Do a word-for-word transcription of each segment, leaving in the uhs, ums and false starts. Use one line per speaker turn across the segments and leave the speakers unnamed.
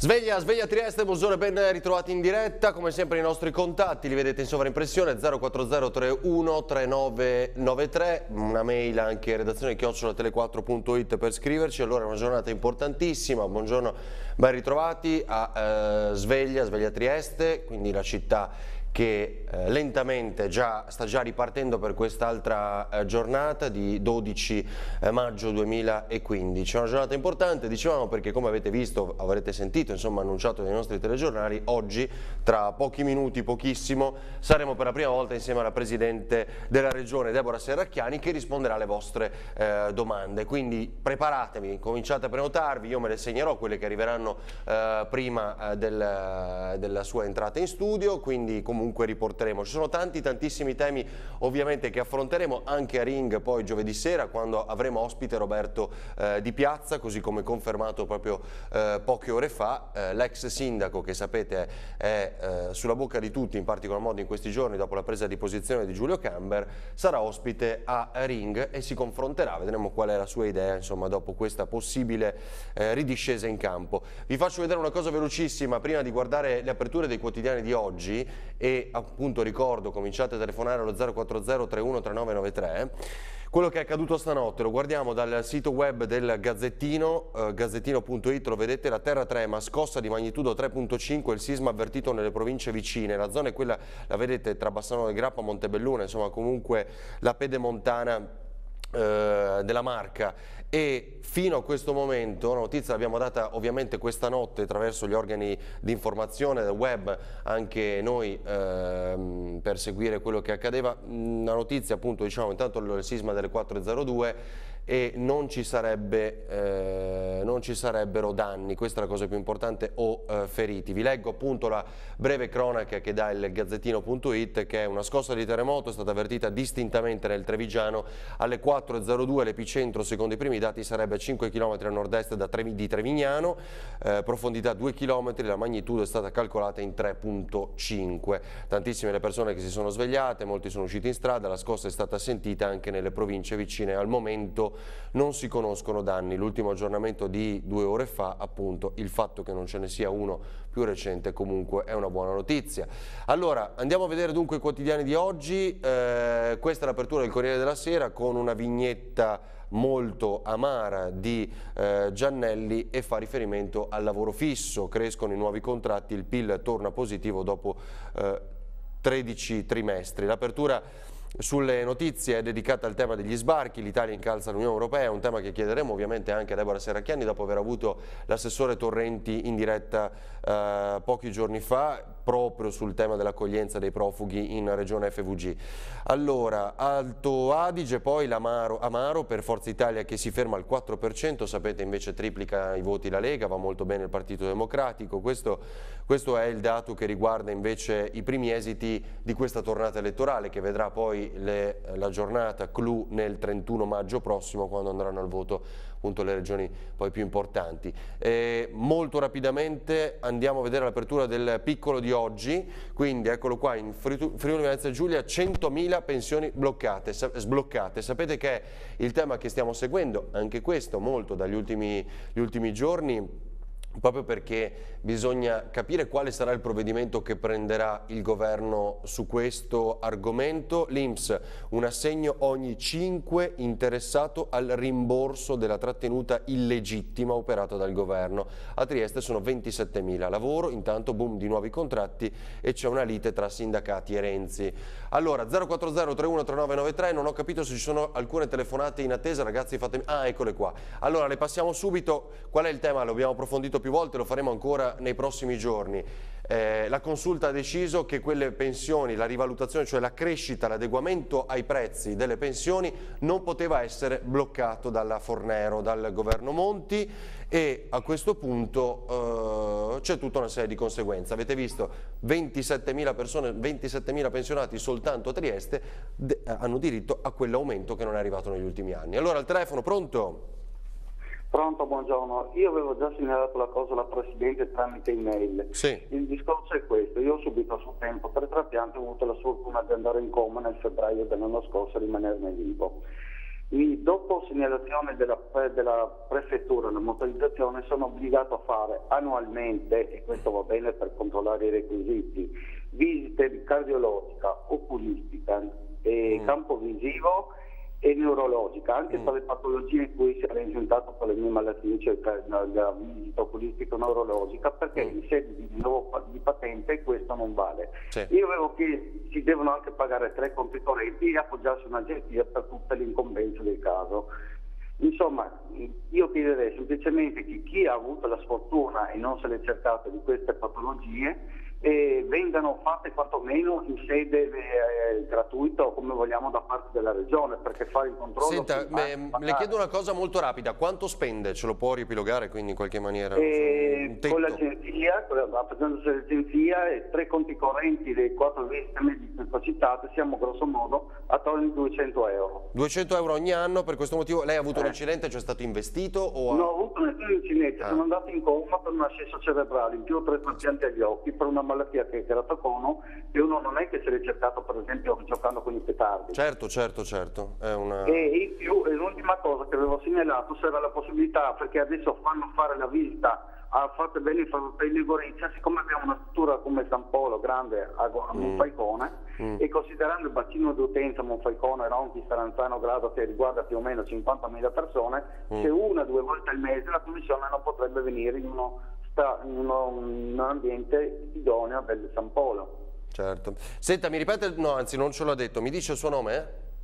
Sveglia, sveglia Trieste, buongiorno e ben ritrovati in diretta. Come sempre i nostri contatti li vedete in sovraimpressione: zero quattro zero tre uno tre nove nove tre, una mail anche redazione chiocciola tele quattro punto it per scriverci. Allora è una giornata importantissima, buongiorno, ben ritrovati a eh, Sveglia, Sveglia Trieste, quindi la città che eh, lentamente già, sta già ripartendo per quest'altra eh, giornata di dodici maggio duemilaquindici. È una giornata importante, dicevamo, perché come avete visto, avrete sentito, insomma, annunciato dai nostri telegiornali, oggi, tra pochi minuti, pochissimo, saremo per la prima volta insieme alla Presidente della Regione, Deborah Serracchiani, che risponderà alle vostre eh, domande. Quindi preparatevi, cominciate a prenotarvi, io me le segnerò, quelle che arriveranno eh, prima eh, del, della sua entrata in studio, quindi comunque riporteremo. Ci sono tanti tantissimi temi ovviamente che affronteremo anche a Ring poi giovedì sera, quando avremo ospite Roberto eh, Di Piazza, così come confermato proprio eh, poche ore fa. Eh, l'ex sindaco, che sapete è eh, sulla bocca di tutti, in particolar modo in questi giorni dopo la presa di posizione di Giulio Camber, sarà ospite a Ring e si confronterà, vedremo qual è la sua idea, insomma, dopo questa possibile eh, ridiscesa in campo. Vi faccio vedere una cosa velocissima prima di guardare le aperture dei quotidiani di oggi. E appunto ricordo, cominciate a telefonare allo zero quattro zero tre uno tre nove nove tre. Quello che è accaduto stanotte lo guardiamo dal sito web del Gazzettino, eh, gazzettino punto it, lo vedete, la terra trema, scossa di magnitudo tre punto cinque, il sisma avvertito nelle province vicine, la zona è quella, la vedete, tra Bassano del Grappa, Montebelluna, insomma comunque la pedemontana eh, della Marca. E fino a questo momento, la notizia l'abbiamo data ovviamente questa notte attraverso gli organi di informazione del web, anche noi ehm, per seguire quello che accadeva. La notizia, appunto, diciamo, intanto il sisma delle quattro e zero due, e non ci, sarebbe, eh, non ci sarebbero danni, questa è la cosa più importante, o eh, feriti. Vi leggo appunto la breve cronaca che dà il Gazzettino punto it, che è una scossa di terremoto, è stata avvertita distintamente nel Trevigiano alle quattro e zero due, l'epicentro secondo i primi dati sarebbe a cinque chilometri a nord-est da Trevi, di Trevignano, eh, profondità due chilometri, la magnitudo è stata calcolata in tre punto cinque. Tantissime le persone che si sono svegliate, molti sono usciti in strada, la scossa è stata sentita anche nelle province vicine. Al momento non si conoscono danni, l'ultimo aggiornamento di due ore fa, appunto, il fatto che non ce ne sia uno più recente comunque è una buona notizia. Allora andiamo a vedere dunque i quotidiani di oggi. Eh, questa è l'apertura del Corriere della Sera con una vignetta molto amara di eh, Giannelli e fa riferimento al lavoro fisso. Crescono i nuovi contratti, il P I L torna positivo dopo eh, tredici trimestri. L'apertura sulle notizie è dedicata al tema degli sbarchi, l'Italia incalza l'Unione Europea, un tema che chiederemo ovviamente anche a Deborah Serracchiani dopo aver avuto l'assessore Torrenti in diretta eh, pochi giorni fa, proprio sul tema dell'accoglienza dei profughi in regione F V G. Allora, Alto Adige, poi l'Amaro Amaro per Forza Italia che si ferma al quattro per cento, sapete invece triplica i voti la Lega, va molto bene il Partito Democratico. Questo, questo è il dato che riguarda invece i primi esiti di questa tornata elettorale, che vedrà poi le, la giornata clou nel trentuno maggio prossimo, quando andranno al voto appunto le regioni poi più importanti. E molto rapidamente andiamo a vedere l'apertura del piccolo di oggi, quindi eccolo qua, in Friuli Venezia Giulia centomila pensioni bloccate, sbloccate. Sapete che è il tema che stiamo seguendo, anche questo molto dagli ultimi, gli ultimi giorni, proprio perché bisogna capire quale sarà il provvedimento che prenderà il governo su questo argomento. L'I N P S, un assegno ogni cinque interessato al rimborso della trattenuta illegittima operata dal governo. A Trieste sono ventisettemila. Lavoro, intanto boom di nuovi contratti e c'è una lite tra sindacati e Renzi. Allora, zero quattro zero tre uno tre nove nove tre, non ho capito se ci sono alcune telefonate in attesa, ragazzi, fatemi... Ah, eccole qua. Allora, le passiamo subito. Qual è il tema? Lo abbiamo approfondito più volte, lo faremo ancora nei prossimi giorni. Eh, la consulta ha deciso che quelle pensioni, la rivalutazione, cioè la crescita, l'adeguamento ai prezzi delle pensioni non poteva essere bloccato dalla Fornero, dal governo Monti, e a questo punto eh, c'è tutta una serie di conseguenze. Avete visto, ventisettemila persone, ventisettemila pensionati soltanto a Trieste hanno diritto a quell'aumento che non è arrivato negli ultimi anni. Allora, al telefono, pronto?
Pronto, buongiorno. Io avevo già segnalato la cosa alla Presidente tramite email.
Sì.
Il discorso è questo: io ho subito a suo tempo tre trapianti, ho avuto la sfortuna di andare in coma nel febbraio dell'anno scorso e rimanerne vivo. Mi- dopo segnalazione della, pre- della prefettura, la motorizzazione, sono obbligato a fare annualmente, e questo va bene per controllare i requisiti, visite di cardiologica, oculistica, e
Mm.
campo visivo e neurologica, anche
Mm.
per le patologie in cui si è risultato per le mie malattie, cioè per la, la visita oculistica o neurologica, perché
Mm.
in sede di nuovo pa- di patente questo non vale.
Sì.
Io avevo chiesto, si devono anche pagare tre conti correnti e appoggiarsi a un'agenzia per tutte le incombenze del caso. Insomma, io chiederei semplicemente che chi ha avuto la sfortuna e non se l'è cercato di queste patologie eh, vengano fatte quantomeno in sede eh, gratuita o come vogliamo da parte della regione, perché fare il controllo...
Senta,
si
me-
fa-
le chiedo una cosa molto rapida, quanto spende? Ce lo può riepilogare quindi in qualche maniera?
E
Un
con
tetto?
l'agenzia, con la rappresentanza dell'agenzia e tre conti correnti dei quattro visite mediche citate, siamo grosso modo attorno ai duecento euro.
duecento euro ogni anno, per questo motivo lei ha avuto un
Eh.
incidente, cioè è stato investito o ha...
Non ho avuto nessun incidente,
Ah.
sono andato in coma per un ascesso cerebrale, in più ho tre trapianti agli occhi per una malattia che è keratocono, e uno non è che se l'è cercato per esempio giocando con i petardi.
Certo, certo, certo, è una...
E in più, e l'ultima cosa che avevo segnalato, se era la possibilità, perché adesso fanno fare la visita a Fate Bene Fratelli Gorizia, siccome abbiamo una struttura come San Polo grande a, a Monfalcone,
Mm.
e considerando il bacino d'utenza Monfalcone, Ronchi, Staranzano, Grado, che riguarda più o meno cinquantamila persone,
Mm.
se una o due volte al mese la commissione non potrebbe venire in uno, sta- in uno- in un ambiente idoneo del San Polo.
Certo. Senta, mi ripete, no, anzi non ce l'ha detto, mi dice il suo nome?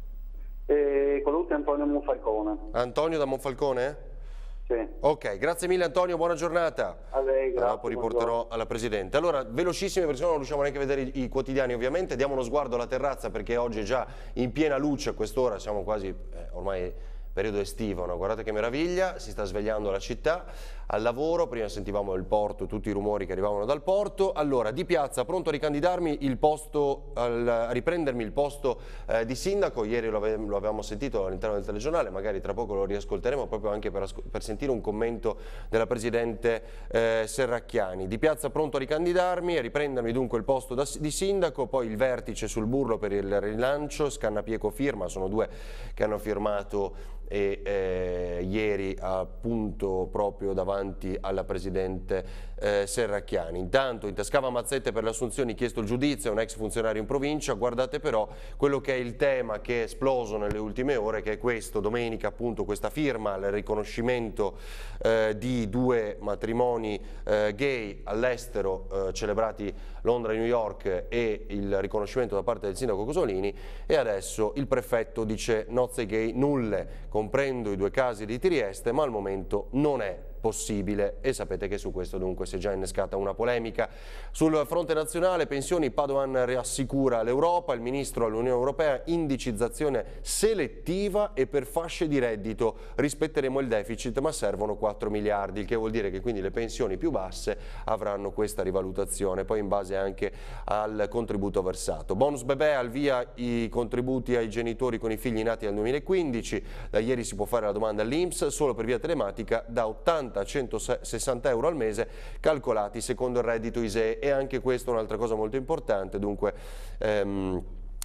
E colui è Antonio Monfalcone.
Antonio da Monfalcone?
Sì.
Ok, grazie mille Antonio, buona giornata.
A lei, grazie.
Dopo riporterò
buongiorno.
alla Presidente. Allora, velocissime perché non riusciamo neanche a vedere i, i quotidiani ovviamente, diamo uno sguardo alla terrazza perché oggi è già in piena luce, a quest'ora siamo quasi, eh, ormai periodo estivo, no? Guardate che meraviglia, si sta svegliando la città, al lavoro, prima sentivamo il porto, tutti i rumori che arrivavano dal porto. Allora, di piazza, pronto a ricandidarmi il posto, al, a riprendermi il posto eh, di sindaco, ieri lo, ave, lo avevamo sentito all'interno del telegiornale, magari tra poco lo riascolteremo proprio anche per, per sentire un commento della Presidente eh, Serracchiani. Di piazza pronto a ricandidarmi, a riprendermi dunque il posto da, di sindaco, poi il vertice sul burlo per il rilancio, Scannapieco firma, sono due che hanno firmato e eh, ieri appunto proprio davanti alla Presidente eh, Serracchiani. Intanto intascava mazzette per le assunzioni, chiesto il giudizio a un ex funzionario in provincia. Guardate però quello che è il tema che è esploso nelle ultime ore, che è questo, domenica appunto questa firma, il riconoscimento eh, di due matrimoni eh, gay all'estero eh, celebrati Londra e New York, e il riconoscimento da parte del sindaco Cosolini, e adesso il prefetto dice nozze gay nulle. Comprendo i due casi di Trieste, ma al momento non è possibile, e sapete che su questo dunque si è già innescata una polemica. Sul fronte nazionale, pensioni, Padoan rassicura l'Europa, il ministro all'Unione Europea, indicizzazione selettiva e per fasce di reddito, rispetteremo il deficit ma servono quattro miliardi, il che vuol dire che quindi le pensioni più basse avranno questa rivalutazione, poi in base anche al contributo versato. Bonus bebè, al via i contributi ai genitori con i figli nati nel duemilaquindici, da ieri si può fare la domanda all'I N P S solo per via telematica da ottanta a centosessanta euro al mese, calcolati secondo il reddito I S E E. E anche questa è un'altra cosa molto importante, dunque ehm,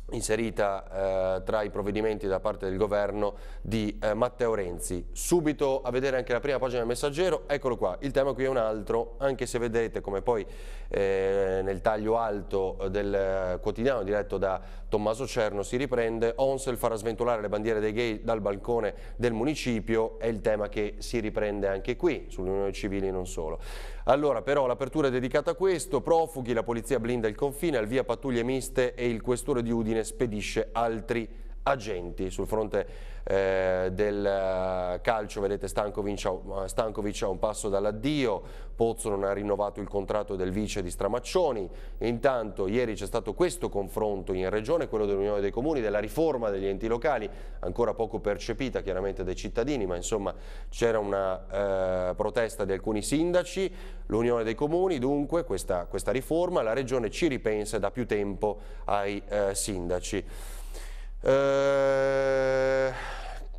inserita eh, tra i provvedimenti da parte del governo di eh, Matteo Renzi. Subito a vedere anche la prima pagina del Messaggero, eccolo qua, il tema qui è un altro, anche se vedete come poi eh, nel taglio alto del eh, quotidiano diretto da Tommaso Cerno si riprende, Onsel farà sventolare le bandiere dei gay dal balcone del municipio, è il tema che si riprende anche qui, sulle unioni civili non solo. Allora però l'apertura è dedicata a questo, profughi, la polizia blinda il confine, al via pattuglie miste e il questore di Udine spedisce altri agenti. Sul fronte eh, del calcio vedete Stankovic, Stankovic a un passo dall'addio, Pozzo non ha rinnovato il contratto del vice di Stramaccioni. Intanto ieri c'è stato questo confronto in regione, quello dell'Unione dei Comuni, della riforma degli enti locali, ancora poco percepita chiaramente dai cittadini, ma insomma c'era una eh, protesta di alcuni sindaci. L'Unione dei Comuni dunque, questa, questa riforma, la regione ci ripensa da più tempo ai eh, sindaci. Eh,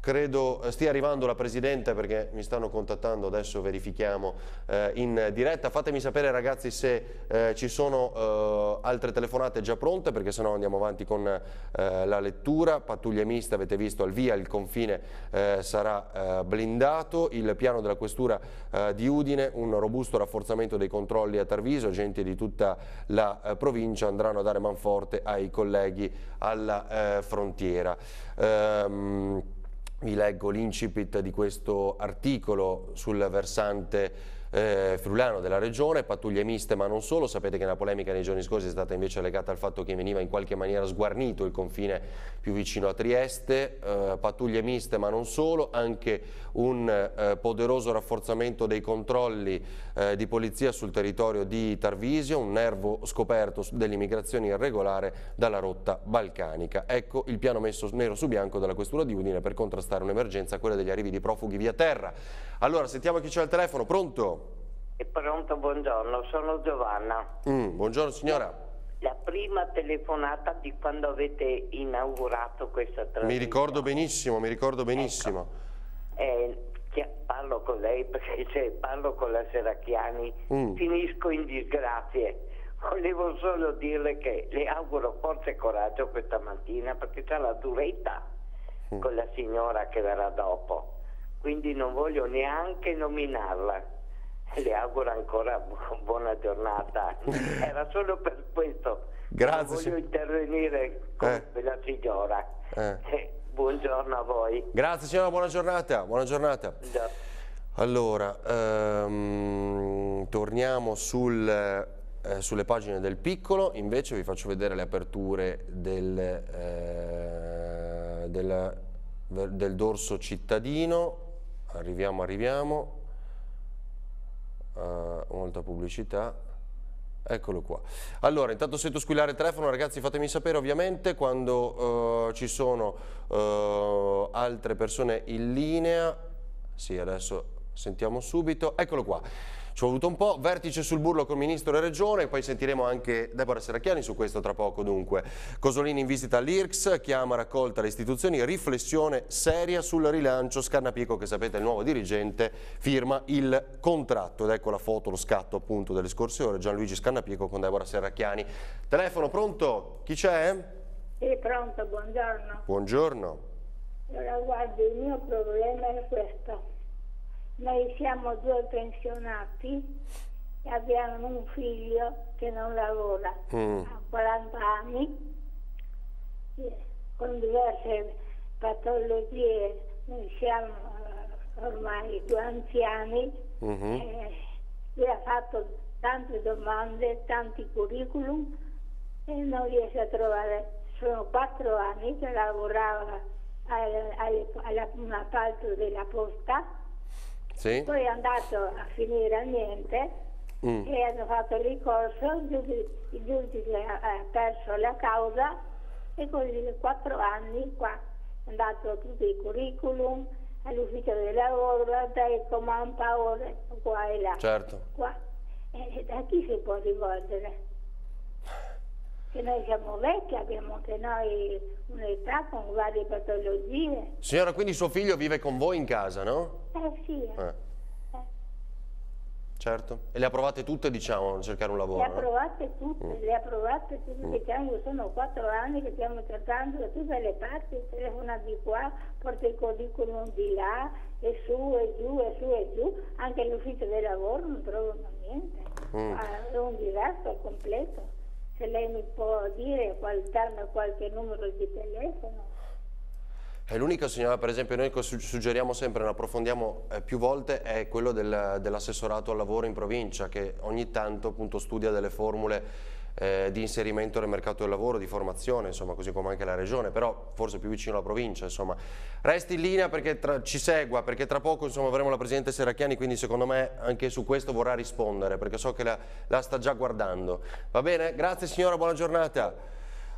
credo stia arrivando la Presidente, perché mi stanno contattando, adesso verifichiamo eh, in diretta. Fatemi sapere ragazzi se eh, ci sono eh, altre telefonate già pronte, perché sennò andiamo avanti con eh, la lettura. Pattuglie miste, avete visto al via, il confine eh, sarà eh, blindato, il piano della Questura eh, di Udine, un robusto rafforzamento dei controlli a Tarviso, agenti di tutta la eh, provincia andranno a dare manforte ai colleghi alla eh, frontiera. Ehm, vi leggo l'incipit di questo articolo sul versante Eh, friulano della regione. Pattuglie miste ma non solo. Sapete che la polemica nei giorni scorsi è stata invece legata al fatto che veniva in qualche maniera sguarnito il confine più vicino a Trieste. Eh, pattuglie miste ma non solo, anche un eh, poderoso rafforzamento dei controlli eh, di polizia sul territorio di Tarvisio, un nervo scoperto dell'immigrazione irregolare dalla rotta balcanica. Ecco il piano messo nero su bianco dalla Questura di Udine per contrastare un'emergenza, quella degli arrivi di profughi via terra. Allora sentiamo chi c'è al telefono. Pronto?
È pronto, buongiorno, sono Giovanna.
Mm, buongiorno signora.
La prima telefonata di quando avete inaugurato questa trasmissione.
Mi ricordo benissimo, mi ricordo benissimo.
Ecco, eh, parlo con lei perché se parlo con la Serracchiani mm. finisco in disgrazie. Volevo solo dirle che le auguro forza e coraggio questa mattina, perché c'ha la duretta mm. con la signora che verrà dopo. Quindi non voglio neanche nominarla. Le auguro ancora bu buona giornata. Era solo per questo.
Grazie.
Non voglio intervenire con
eh.
la signora.
Eh.
Eh, buongiorno a voi.
Grazie signora, buona giornata. Buona giornata.
Già.
Allora, ehm, torniamo sul, eh, sulle pagine del Piccolo. Invece vi faccio vedere le aperture del, eh, del, del dorso cittadino. Arriviamo, arriviamo. Uh, molta pubblicità, eccolo qua. Allora, intanto sento squillare il telefono, ragazzi, fatemi sapere ovviamente quando uh, ci sono uh, altre persone in linea. Sì, adesso sentiamo subito, eccolo qua. Ci ho avuto un po', vertice sul burlo con Ministro e Regione, poi sentiremo anche Deborah Serracchiani su questo tra poco dunque. Cosolini in visita all'I R C S, chiama raccolta alle istituzioni, riflessione seria sul rilancio, Scannapico che sapete è il nuovo dirigente, firma il contratto ed ecco la foto, lo scatto appunto delle scorse ore, Gianluigi Scannapico con Deborah Serracchiani. Telefono pronto? Chi c'è?
Sì, pronto, buongiorno.
Buongiorno.
Allora guardi, il mio problema è questo. Noi siamo due pensionati e abbiamo un figlio che non lavora, mm. ha quaranta anni, con diverse patologie. Noi siamo ormai due anziani. Mm-hmm. eh, lui ha fatto tante domande, tanti curriculum e non riesce a trovare. Sono quattro anni che lavorava alla una parte della posta.
Sì.
Poi è andato a finire a niente mm. e hanno fatto il ricorso, il giudice ha perso la causa e così quattro anni qua è andato tutti i curriculum all'ufficio del lavoro, dai command power qua e là.
Certo.
Qua. E da chi si può rivolgere? Che noi siamo vecchi, abbiamo anche noi un'età con varie patologie.
Signora, quindi suo figlio vive con voi in casa, no?
Eh sì. Eh. Eh.
Certo. E le ha provate tutte, diciamo, a cercare un lavoro?
Le ha provate tutte, mm. le ha provate tutte,
mm.
diciamo, sono quattro anni che stiamo cercando da tutte le parti, telefona di qua, porta il curriculum di là, e su e giù, e su e giù, anche all'ufficio del lavoro non trovano niente. Mm. È un disastro completo. Se lei mi può dire, darmi qualche numero di telefono.
È l'unica, signora, per esempio noi suggeriamo sempre, ne approfondiamo eh, più volte, è quello del, dell'assessorato al lavoro in provincia, che ogni tanto appunto studia delle formule eh, di inserimento nel mercato del lavoro, di formazione, insomma, così come anche la regione, però forse più vicino alla provincia, insomma. Resti in linea perché tra, ci segua, perché tra poco insomma avremo la Presidente Serracchiani, quindi secondo me anche su questo vorrà rispondere, perché so che la, la sta già guardando. Va bene? Grazie signora, buona giornata.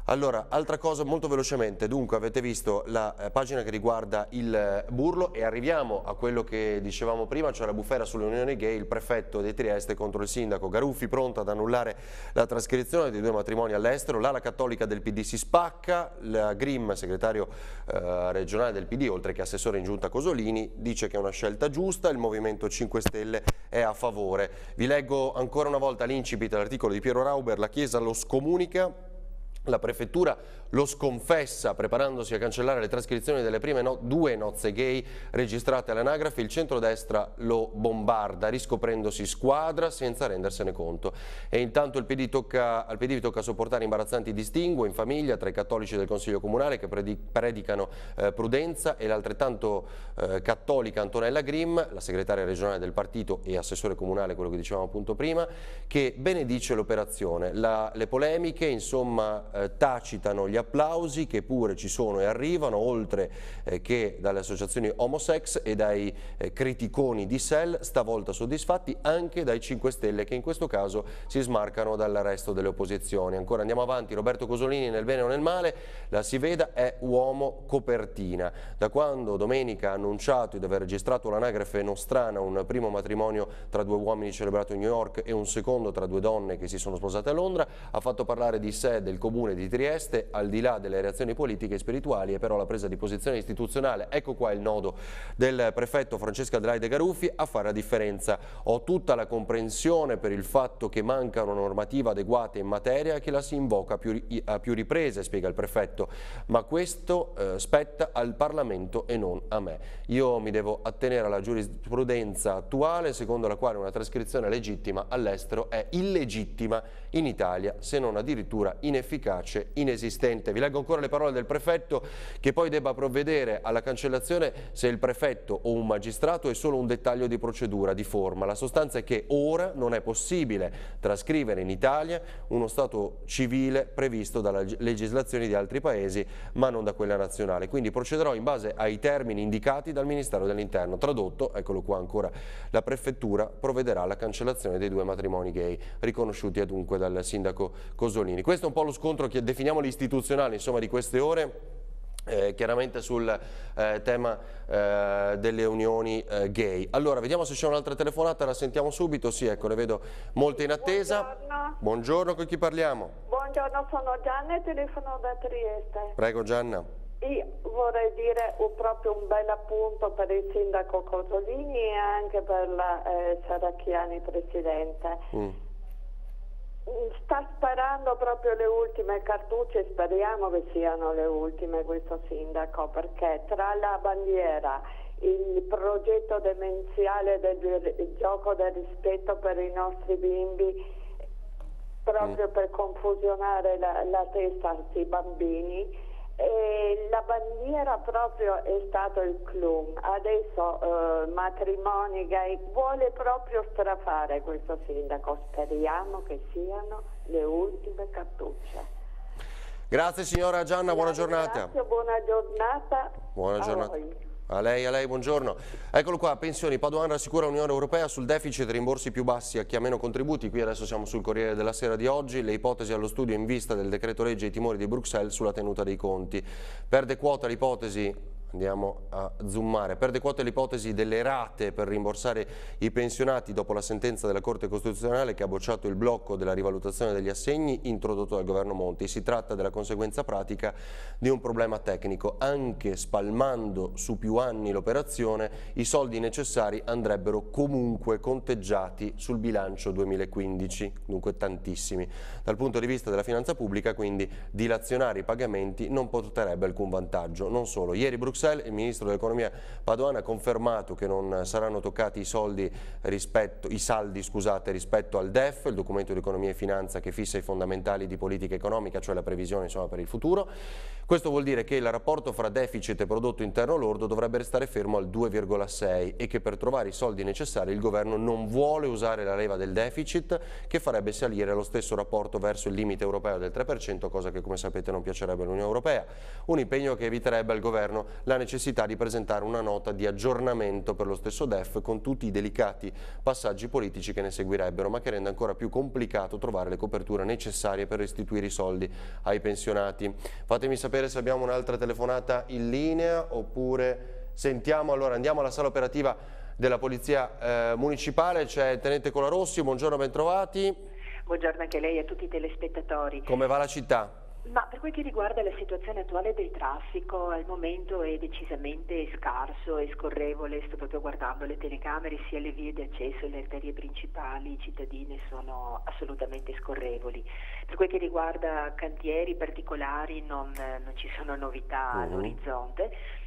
Allora, altra cosa molto velocemente, dunque avete visto la eh, pagina che riguarda il eh, Burlo e arriviamo a quello che dicevamo prima, cioè la bufera sulle unioni gay, il prefetto di Trieste contro il sindaco Garuffi, pronto ad annullare la trascrizione dei due matrimoni all'estero, l'ala cattolica del P D si spacca, la Grimm, segretario eh, regionale del P D, oltre che assessore in giunta Cosolini, dice che è una scelta giusta, il Movimento cinque Stelle è a favore. Vi leggo ancora una volta l'incipit dell'articolo di Piero Rauber, la Chiesa lo scomunica. La prefettura lo sconfessa preparandosi a cancellare le trascrizioni delle prime no, due nozze gay registrate all'anagrafe, il centrodestra lo bombarda riscoprendosi squadra senza rendersene conto e intanto il P D tocca, al P D tocca sopportare imbarazzanti distinguo in famiglia tra i cattolici del Consiglio Comunale che predicano eh, prudenza e l'altrettanto eh, cattolica Antonella Grimm, la segretaria regionale del partito e assessore comunale, quello che dicevamo appunto prima, che benedice l'operazione. La, le polemiche insomma eh, tacitano gli applausi che pure ci sono e arrivano, oltre eh, che dalle associazioni homosex e dai eh, criticoni di S E L, stavolta soddisfatti anche dai cinque Stelle che in questo caso si smarcano dal resto delle opposizioni. Ancora andiamo avanti, Roberto Cosolini nel bene o nel male, la si veda è uomo copertina. Da quando domenica ha annunciato di aver registrato l'anagrafe nostrana, un primo matrimonio tra due uomini celebrato in New York e un secondo tra due donne che si sono sposate a Londra, ha fatto parlare di sé, del comune di Trieste, al di là delle reazioni politiche e spirituali, e però la presa di posizione istituzionale, ecco qua il nodo del prefetto Francesco Adelaide Garuffi a fare la differenza. Ho tutta la comprensione per il fatto che manca una normativa adeguata in materia e che la si invoca a più, a più riprese, spiega il prefetto, ma questo eh, spetta al Parlamento e non a me. Io mi devo attenere alla giurisprudenza attuale, secondo la quale una trascrizione legittima all'estero è illegittima in Italia, se non addirittura inefficace, inesistente. Vi leggo ancora le parole del prefetto, che poi debba provvedere alla cancellazione se il prefetto o un magistrato è solo un dettaglio di procedura, di forma. La sostanza è che ora non è possibile trascrivere in Italia uno stato civile previsto dalle legislazioni di altri paesi, ma non da quella nazionale. Quindi procederò in base ai termini indicati dal Ministero dell'Interno. Tradotto, eccolo qua ancora, la prefettura provvederà alla cancellazione dei due matrimoni gay riconosciuti dunque dal sindaco Cosolini. Questo è un po' lo scontro che definiamo l'istituzionale, insomma, di queste ore. Eh, chiaramente sul eh, tema eh, delle unioni eh, gay. Allora, vediamo se c'è un'altra telefonata, la sentiamo subito. Sì, ecco, le vedo molte in attesa.
Buongiorno.
Buongiorno, con chi parliamo?
Buongiorno, sono Gianna e telefono da Trieste.
Prego Gianna.
Io vorrei dire un, proprio un bel appunto per il sindaco Cosolini e anche per la eh, Serracchiani presidente. Mm. Sta sparando proprio le ultime cartucce, speriamo che siano le ultime questo sindaco, perché tra la bandiera, il progetto demenziale del gioco del rispetto per i nostri bimbi, proprio mm. per confusionare la, la testa a questi bambini, e la bandiera proprio è stato il clown. Adesso eh, matrimoni gay, vuole proprio strafare questo sindaco. Speriamo che siano le ultime cartucce.
Grazie signora Gianna, buona giornata.
Grazie, buona giornata.
Buona giornata.
A voi.
A lei, a lei, buongiorno. Eccolo qua, pensioni, Padoan rassicura l'Unione Europea sul deficit e rimborsi più bassi a chi ha meno contributi. Qui adesso siamo sul Corriere della Sera di oggi, le ipotesi allo studio in vista del decreto legge e i timori di Bruxelles sulla tenuta dei conti. Perde quota l'ipotesi... Andiamo a zoomare. Perde quota l'ipotesi delle rate per rimborsare i pensionati dopo la sentenza della Corte Costituzionale che ha bocciato il blocco della rivalutazione degli assegni introdotto dal governo Monti. Si tratta della conseguenza pratica di un problema tecnico. Anche spalmando su più anni l'operazione, i soldi necessari andrebbero comunque conteggiati sul bilancio duemilaquindici, dunque tantissimi. Dal punto di vista della finanza pubblica, quindi, dilazionare i pagamenti non porterebbe alcun vantaggio. Non solo, ieri Bruxelles il ministro dell'economia Padoan ha confermato che non saranno toccati i, soldi rispetto, i saldi scusate, rispetto al D E F, il documento di economia e finanza che fissa i fondamentali di politica economica, cioè la previsione insomma, per il futuro. Questo vuol dire che il rapporto fra deficit e prodotto interno lordo dovrebbe restare fermo al due virgola sei e che per trovare i soldi necessari il governo non vuole usare la leva del deficit, che farebbe salire lo stesso rapporto verso il limite europeo del tre per cento, cosa che come sapete non piacerebbe all'Unione Europea. Un impegno che eviterebbe al governo la la necessità di presentare una nota di aggiornamento per lo stesso D E F con tutti i delicati passaggi politici che ne seguirebbero, ma che rende ancora più complicato trovare le coperture necessarie per restituire i soldi ai pensionati. Fatemi sapere se abbiamo un'altra telefonata in linea oppure sentiamo. Allora andiamo alla sala operativa della Polizia eh, Municipale, c'è il Tenente Colarossi, buongiorno, bentrovati.
Buongiorno anche a lei e a tutti i telespettatori.
Come va la città?
Ma per quel che riguarda la situazione attuale del traffico, al momento è decisamente scarso e scorrevole. Sto proprio guardando le telecamere, sia le vie di accesso alle arterie principali cittadine sono assolutamente scorrevoli. Per quel che riguarda cantieri particolari non, non ci sono novità uh-huh. all'orizzonte.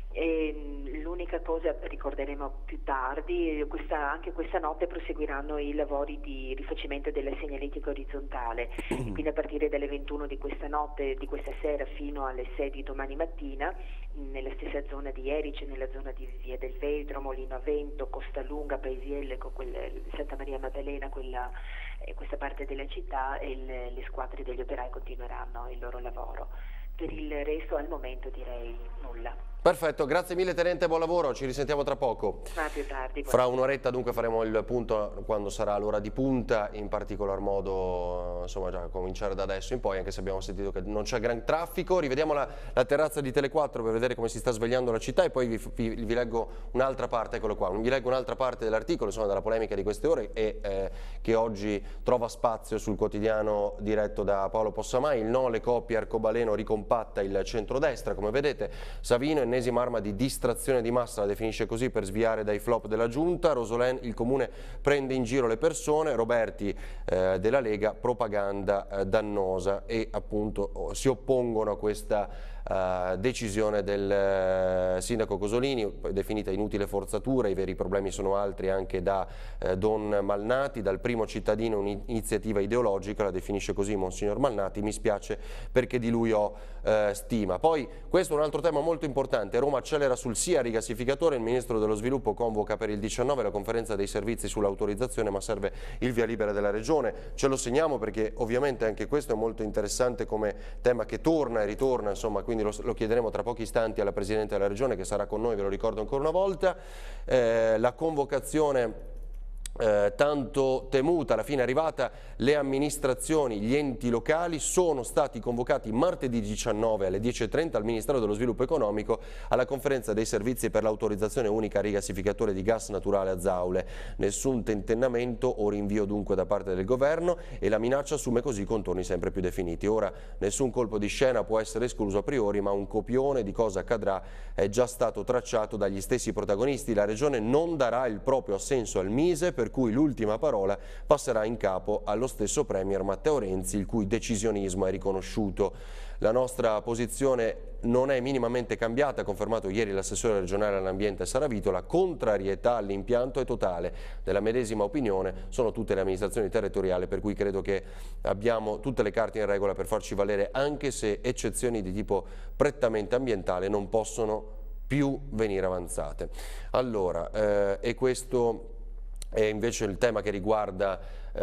L'unica cosa, ricorderemo più tardi, questa, anche questa notte proseguiranno i lavori di rifacimento della segnaletica orizzontale, quindi a partire dalle ventuno di questa notte, di questa sera fino alle sei di domani mattina, nella stessa zona di Erice, nella zona di Via del Vetro, Molino a Vento, Costa Lunga, Paesielle, con quella, Santa Maria Maddalena, quella, eh, questa parte della città, e le, le squadre degli operai continueranno il loro lavoro. Per il resto al momento direi nulla.
Perfetto, grazie mille Tenente, buon lavoro, ci risentiamo tra poco.
Ma più tardi.
Fra un'oretta dunque faremo il punto quando sarà l'ora di punta, in particolar modo insomma già cominciare da adesso in poi, anche se abbiamo sentito che non c'è gran traffico. Rivediamo la, la terrazza di Tele quattro per vedere come si sta svegliando la città e poi vi, vi, vi leggo un'altra parte, eccolo qua, vi leggo un'altra parte dell'articolo, insomma della polemica di queste ore e eh, che oggi trova spazio sul quotidiano diretto da Paolo Possamai. Il no alle coppie arcobaleno ricompatta il centrodestra, come vedete Savino è ennesima arma di distrazione di massa, la definisce così per sviare dai flop della giunta. Rosolén, il comune prende in giro le persone. Roberti eh, della Lega, propaganda eh, dannosa, e appunto si oppongono a questa Uh, decisione del uh, sindaco Cosolini, definita inutile forzatura. I veri problemi sono altri, anche da uh, Don Malnati. Dal primo cittadino un'iniziativa ideologica, la definisce così Monsignor Malnati. Mi spiace perché di lui ho uh, stima. Poi questo è un altro tema molto importante. Roma accelera sul sì al rigassificatore. Il ministro dello sviluppo convoca per il diciannove la conferenza dei servizi sull'autorizzazione, ma serve il via libera della regione. Ce lo segniamo perché ovviamente anche questo è molto interessante come tema che torna e ritorna, insomma, quindi Lo, lo chiederemo tra pochi istanti alla Presidente della Regione, che sarà con noi, ve lo ricordo ancora una volta. Eh, la convocazione Eh, tanto temuta, alla fine è arrivata. Le amministrazioni, gli enti locali sono stati convocati martedì diciannove alle dieci e trenta al Ministero dello Sviluppo Economico alla conferenza dei servizi per l'autorizzazione unica a rigassificatore di gas naturale a Zaule. Nessun tentennamento o rinvio dunque da parte del governo, e la minaccia assume così contorni sempre più definiti. Ora nessun colpo di scena può essere escluso a priori, ma un copione di cosa accadrà è già stato tracciato dagli stessi protagonisti. La Regione non darà il proprio assenso al Mise, per cui l'ultima parola passerà in capo allo stesso Premier Matteo Renzi, il cui decisionismo è riconosciuto. La nostra posizione non è minimamente cambiata, ha confermato ieri l'assessore regionale all'ambiente Saravito. La contrarietà all'impianto è totale. Della medesima opinione sono tutte le amministrazioni territoriali, per cui credo che abbiamo tutte le carte in regola per farci valere, anche se eccezioni di tipo prettamente ambientale non possono più venire avanzate. Allora, eh, e questo e invece il tema che riguarda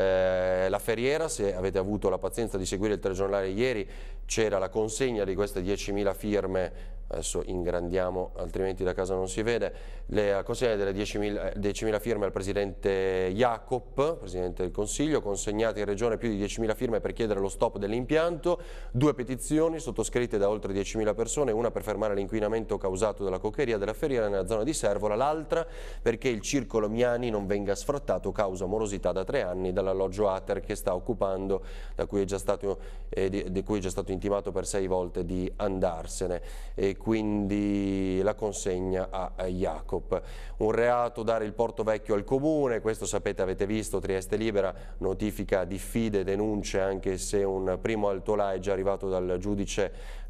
eh, la Ferriera. Se avete avuto la pazienza di seguire il telegiornale ieri, c'era la consegna di queste diecimila firme, adesso ingrandiamo altrimenti da casa non si vede, la consegna delle diecimila firme al Presidente Jacob, Presidente del Consiglio, consegnate in Regione più di diecimila firme per chiedere lo stop dell'impianto, due petizioni sottoscritte da oltre diecimila persone, una per fermare l'inquinamento causato dalla coccheria della Ferriera nella zona di Servola, l'altra perché il circolo Miani non venga sfrattato causa morosità da tre anni dall'alloggio Ater che sta occupando, da cui è già stato, eh, di, di cui è già stato intimato per sei volte di andarsene, e quindi la consegna a, a Jacob. Un reato dare il Porto Vecchio al comune, questo sapete, avete visto, Trieste Libera, notifica diffide, denunce, anche se un primo altolà è già arrivato dal giudice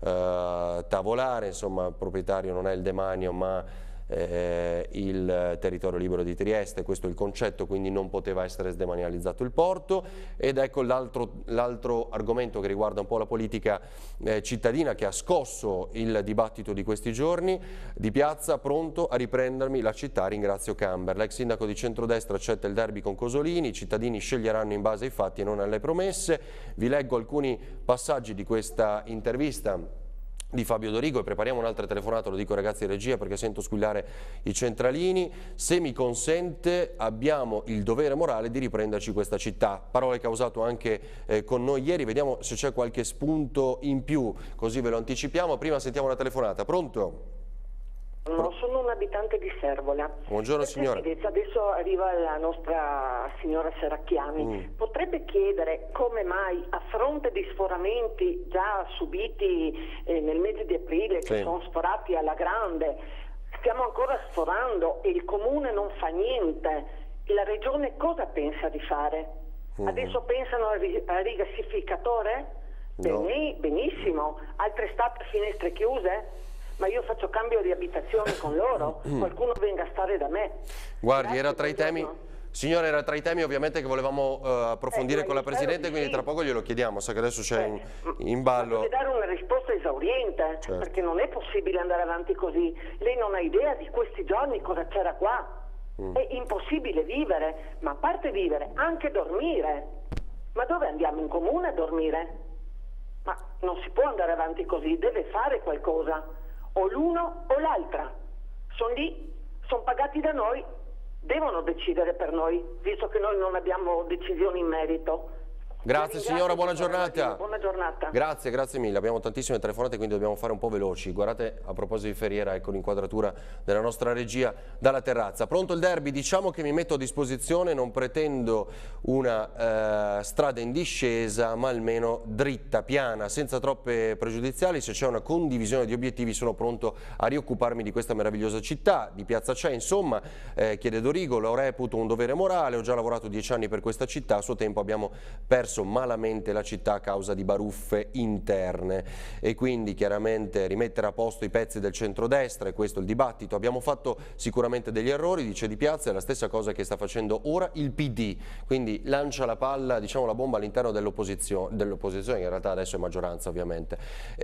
eh, Tavolare, insomma il proprietario non è il demanio ma Eh, il territorio libero di Trieste, questo è il concetto, quindi non poteva essere sdemanializzato il porto. Ed ecco l'altro argomento che riguarda un po' la politica eh, cittadina, che ha scosso il dibattito di questi giorni. Di Piazza, pronto a riprendermi la città, ringrazio Camber. L'ex sindaco di centrodestra accetta il derby con Cosolini, i cittadini sceglieranno in base ai fatti e non alle promesse. Vi leggo alcuni passaggi di questa intervista di Fabio Dorigo e prepariamo un'altra telefonata, lo dico ragazzi in regia perché sento squillare i centralini. Se mi consente, abbiamo il dovere morale di riprenderci questa città, parole che ha usato anche eh, con noi ieri. Vediamo se c'è qualche spunto in più, così ve lo anticipiamo. Prima sentiamo una telefonata. Pronto?
No, sono un abitante di Servola.
Buongiorno signora.
Adesso arriva la nostra signora Serracchiani. Mm. Potrebbe chiedere come mai, a fronte di sforamenti già subiti eh, nel mese di aprile, che sì. sono sforati alla grande, stiamo ancora sforando e il comune non fa niente, la regione cosa pensa di fare? Mm. Adesso pensano al rigassificatore? No. Bene, benissimo. Altre state finestre chiuse? Ma io faccio cambio di abitazione con loro, qualcuno venga a stare da me.
Guardi, Grazie, era tra i temi, signora, era tra i temi ovviamente che volevamo uh, approfondire eh, con la Presidente, quindi sì. tra poco glielo chiediamo, sa che adesso c'è eh, in, in ballo.
Deve dare una risposta esauriente, certo. perché non è possibile andare avanti così. Lei non ha idea di questi giorni cosa c'era qua. Mm. È impossibile vivere, ma a parte vivere, anche dormire. Ma dove andiamo in comune a dormire? Ma non si può andare avanti così, deve fare qualcosa. O l'uno o l'altra, sono lì, sono pagati da noi, devono decidere per noi, visto che noi non abbiamo decisioni in merito.
Grazie signora, buona giornata.
Buona giornata.
Grazie, grazie mille. Abbiamo tantissime telefonate, quindi dobbiamo fare un po' veloci. Guardate, a proposito di Ferriera, ecco l'inquadratura della nostra regia dalla terrazza. Pronto il derby? Diciamo che mi metto a disposizione, non pretendo una eh, strada in discesa, ma almeno dritta, piana, senza troppe pregiudiziali. Se c'è una condivisione di obiettivi sono pronto a rioccuparmi di questa meravigliosa città, di Piazza C'è, insomma, eh, chiede Dorigo, lo reputo un dovere morale, ho già lavorato dieci anni per questa città, a suo tempo abbiamo perso malamente la città a causa di baruffe interne e quindi chiaramente rimettere a posto i pezzi del centrodestra, e questo è il dibattito. Abbiamo fatto sicuramente degli errori, dice Di Piazza, è la stessa cosa che sta facendo ora il P D, quindi lancia la palla, diciamo la bomba all'interno dell'opposizione, dell'opposizione che in realtà adesso è maggioranza ovviamente,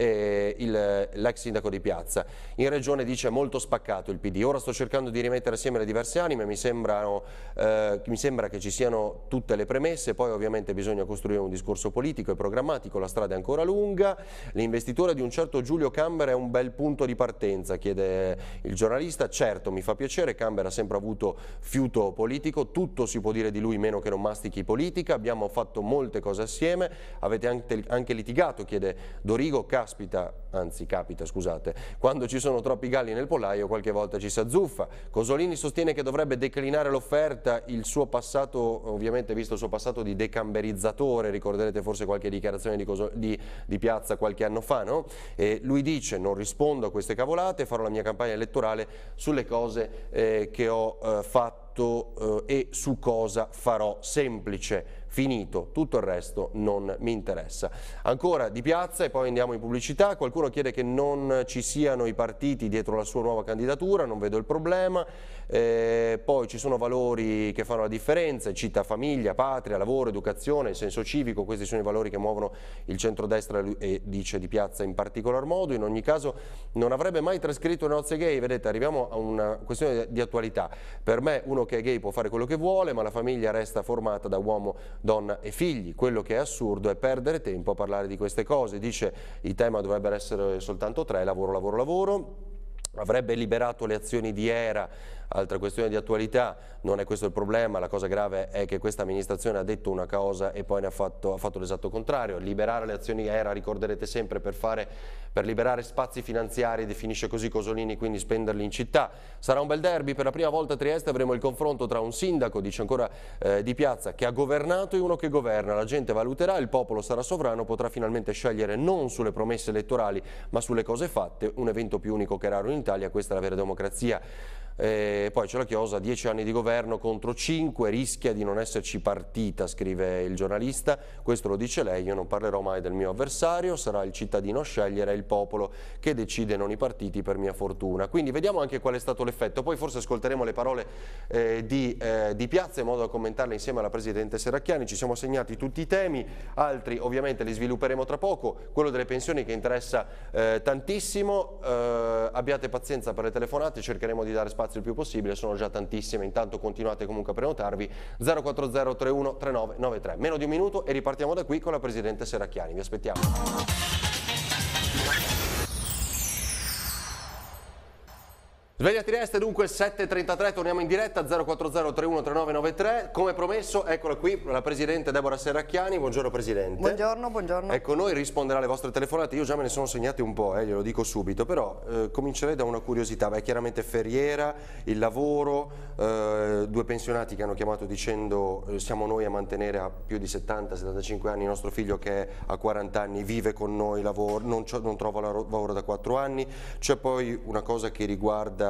l'ex sindaco di Piazza. In regione dice molto spaccato il P D, ora sto cercando di rimettere assieme le diverse anime, mi, sembrano, eh, mi sembra che ci siano tutte le premesse, poi ovviamente bisogna costruire costruire un discorso politico e programmatico, la strada è ancora lunga, l'investitura di un certo Giulio Camber è un bel punto di partenza, chiede il giornalista. Certo, mi fa piacere, Camber ha sempre avuto fiuto politico, tutto si può dire di lui meno che non mastichi politica, abbiamo fatto molte cose assieme, avete anche, anche litigato, chiede Dorigo, caspita, anzi capita scusate, quando ci sono troppi galli nel pollaio qualche volta ci si azzuffa. Cosolini sostiene che dovrebbe declinare l'offerta, il suo passato, ovviamente visto il suo passato di decamberizzatore, ricorderete forse qualche dichiarazione di, di, di Piazza qualche anno fa, no? E lui dice non rispondo a queste cavolate, farò la mia campagna elettorale sulle cose eh, che ho eh, fatto eh, e su cosa farò, semplice, finito, tutto il resto non mi interessa. Ancora Di Piazza e poi andiamo in pubblicità. Qualcuno chiede che non ci siano i partiti dietro la sua nuova candidatura, non vedo il problema. Eh, poi ci sono valori che fanno la differenza, cita famiglia, patria, lavoro, educazione, il senso civico, questi sono i valori che muovono il centrodestra e dice Di Piazza in particolar modo. In ogni caso non avrebbe mai trascritto le nozze gay, vedete, arriviamo a una questione di attualità. Per me uno che è gay può fare quello che vuole, ma la famiglia resta formata da uomo, donna e figli. Quello che è assurdo è perdere tempo a parlare di queste cose. Dice il tema dovrebbero essere soltanto tre, lavoro, lavoro, lavoro. Avrebbe liberato le azioni di Era, altra questione di attualità, non è questo il problema, la cosa grave è che questa amministrazione ha detto una cosa e poi ne ha fatto, ha fatto l'esatto contrario. Liberare le azioni Era, ricorderete sempre, per, fare, per liberare spazi finanziari, definisce così Cosolini, quindi spenderli in città. Sarà un bel derby, per la prima volta a Trieste avremo il confronto tra un sindaco, dice ancora eh, Di Piazza, che ha governato e uno che governa. La gente valuterà, il popolo sarà sovrano, potrà finalmente scegliere non sulle promesse elettorali ma sulle cose fatte, un evento più unico che raro in Italia, questa è la vera democrazia. E poi c'è la chiosa, dieci anni di governo contro cinque, rischia di non esserci partita, scrive il giornalista, questo lo dice lei, io non parlerò mai del mio avversario, sarà il cittadino a scegliere, è il popolo che decide, non i partiti, per mia fortuna. Quindi vediamo anche qual è stato l'effetto, poi forse ascolteremo le parole eh, di, eh, di Piazza in modo da commentarle insieme alla Presidente Serracchiani. Ci siamo segnati tutti i temi, altri ovviamente li svilupperemo tra poco, quello delle pensioni che interessa eh, tantissimo, eh, abbiate pazienza per le telefonate, cercheremo di dare spazio il più possibile, sono già tantissime, intanto continuate comunque a prenotarvi. Zero quattro zero tre uno tre nove nove tre, meno di un minuto e ripartiamo da qui con la Presidente Serracchiani, vi aspettiamo. Sveglia Trieste, dunque sette e trentatré, torniamo in diretta, zero quattro zero tre uno tre nove nove tre, come promesso, eccola qui la Presidente Deborah Serracchiani. Buongiorno Presidente.
Buongiorno, buongiorno.
Ecco, noi risponderà alle vostre telefonate, io già me ne sono segnate un po', eh, glielo dico subito, però eh, comincerei da una curiosità. Beh, chiaramente Ferriera, il lavoro, eh, due pensionati che hanno chiamato dicendo eh, siamo noi a mantenere a più di settanta settantacinque anni il nostro figlio che a quaranta anni vive con noi, lavoro, non, non trova lavoro da quattro anni. C'è poi una cosa che riguarda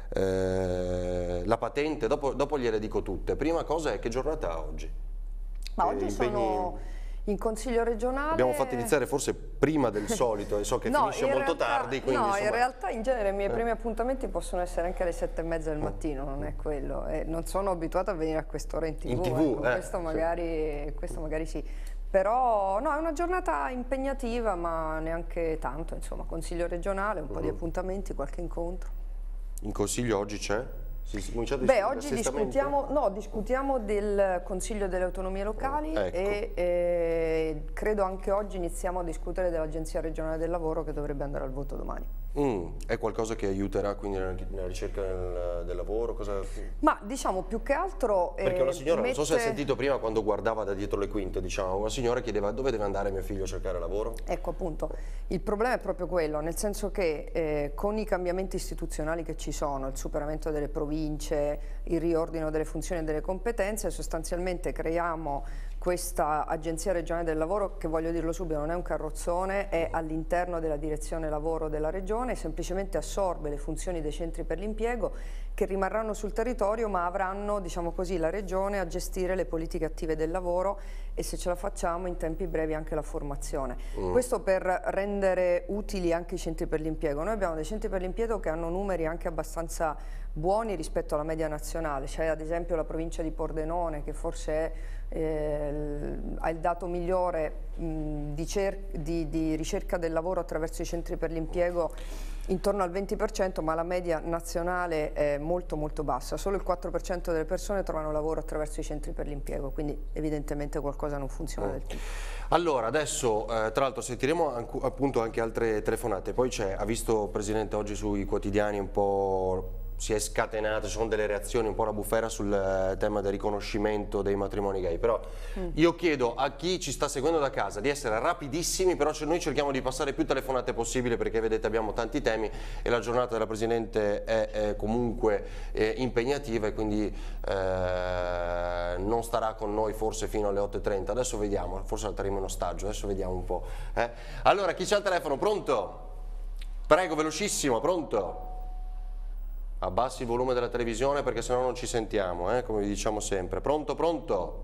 Eh, la patente, dopo, dopo gliele dico tutte. Prima cosa è che giornata ha oggi?
Ma
che
oggi
impegni...
sono in Consiglio regionale.
Abbiamo fatto iniziare forse prima del solito e so che
no,
finisce molto
realtà,
tardi. Quindi,
no,
insomma...
in realtà in genere i miei
eh.
primi appuntamenti possono essere anche alle sette e mezza del mattino, non è quello. Eh, non sono abituata a venire a quest'ora in tv,
in TV
ecco,
eh,
questo, magari, sì. questo magari sì. Però no, è una giornata impegnativa, ma neanche tanto, insomma, Consiglio regionale, un po' uh-huh. di appuntamenti, qualche incontro.
In Consiglio oggi c'è?
Beh, oggi discutiamo, no, discutiamo del Consiglio delle autonomie locali oh, ecco. e eh, credo anche oggi iniziamo a discutere dell'Agenzia regionale del lavoro che dovrebbe andare al voto domani.
Mm, è qualcosa che aiuterà quindi nella, nella ricerca del, del lavoro? Cosa...
Ma diciamo più che altro...
Perché una signora,
mette...
non so se hai sentito prima quando guardava da dietro le quinte, diciamo, una signora chiedeva dove deve andare mio figlio a cercare lavoro?
Ecco appunto, il problema è proprio quello, nel senso che eh, con i cambiamenti istituzionali che ci sono, il superamento delle province, il riordino delle funzioni e delle competenze, sostanzialmente creiamo questa Agenzia regionale del lavoro che, voglio dirlo subito, non è un carrozzone, è all'interno della direzione lavoro della regione, semplicemente assorbe le funzioni dei centri per l'impiego che rimarranno sul territorio ma avranno, diciamo così, la regione a gestire le politiche attive del lavoro e, se ce la facciamo, in tempi brevi anche la formazione. Mm. Questo per rendere utili anche i centri per l'impiego. Noi abbiamo dei centri per l'impiego che hanno numeri anche abbastanza buoni rispetto alla media nazionale. C'è ad esempio la provincia di Pordenone che forse è, eh, ha il dato migliore mh, di, di, di ricerca del lavoro attraverso i centri per l'impiego intorno al venti per cento, ma la media nazionale è molto molto bassa. Solo il quattro per cento delle persone trovano lavoro attraverso i centri per l'impiego, quindi evidentemente qualcosa non funziona mm. del tutto.
Allora, adesso eh, tra l'altro sentiremo appunto anche altre telefonate, poi c'è, ha visto Presidente oggi sui quotidiani un po'... si è scatenata, ci sono delle reazioni, un po' una bufera sul tema del riconoscimento dei matrimoni gay, però mm. io chiedo a chi ci sta seguendo da casa di essere rapidissimi, però noi cerchiamo di passare più telefonate possibile perché vedete abbiamo tanti temi e la giornata della Presidente è, è comunque eh, impegnativa e quindi eh, non starà con noi forse fino alle otto e trenta, adesso vediamo, forse alzeremo in ostaggio, adesso vediamo un po'. Eh. Allora, chi c'ha il telefono? Pronto? Prego, velocissimo, pronto? Abbassi il volume della televisione perché sennò non ci sentiamo, eh? Come vi diciamo sempre. Pronto, pronto?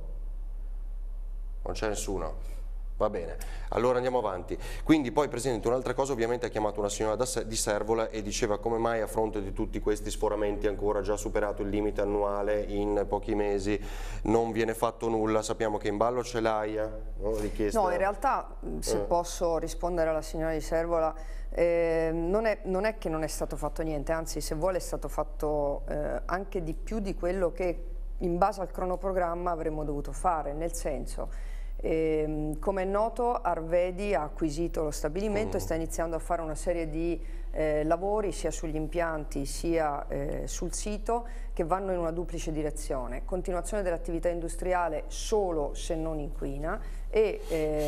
Non c'è nessuno. Va bene, allora andiamo avanti. Quindi poi, Presidente, un'altra cosa, ovviamente ha chiamato una signora da di Servola e diceva come mai a fronte di tutti questi sforamenti ancora già superato il limite annuale in pochi mesi non viene fatto nulla. Sappiamo che in ballo c'è l'AIA, no? Richiesta...
No, in realtà, se eh. posso rispondere alla signora di Servola, Eh, non, è, non è che non è stato fatto niente, anzi se vuole è stato fatto eh, anche di più di quello che in base al cronoprogramma avremmo dovuto fare, nel senso, eh, come è noto Arvedi ha acquisito lo stabilimento mm. e sta iniziando a fare una serie di eh, lavori sia sugli impianti sia eh, sul sito che vanno in una duplice direzione: continuazione dell'attività industriale solo se non inquina e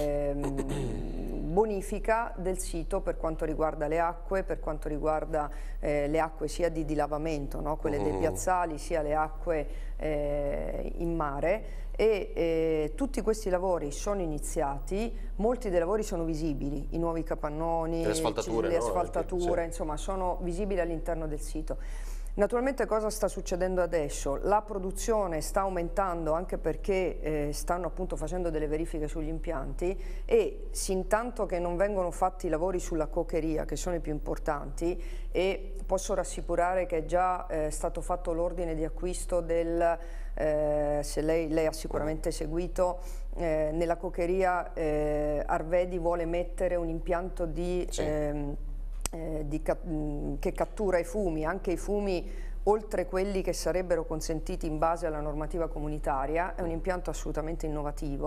ehm, bonifica del sito per quanto riguarda le acque, per quanto riguarda eh, le acque sia di dilavamento, no? quelle mm. dei piazzali, sia le acque eh, in mare. E eh, tutti questi lavori sono iniziati, molti dei lavori sono visibili, i nuovi capannoni,
le asfaltature,
le
no?
asfaltature
sì.
insomma sono visibili all'interno del sito. Naturalmente cosa sta succedendo adesso? La produzione sta aumentando anche perché eh, stanno appunto facendo delle verifiche sugli impianti e sintanto che non vengono fatti i lavori sulla cokeria, che sono i più importanti, e posso rassicurare che è già eh, stato fatto l'ordine di acquisto del, eh, se lei, lei ha sicuramente seguito, eh, nella cokeria eh, Arvedi vuole mettere un impianto di... Sì. Ehm, Eh, di, che cattura i fumi, anche i fumi oltre quelli che sarebbero consentiti in base alla normativa comunitaria. È un impianto assolutamente innovativo,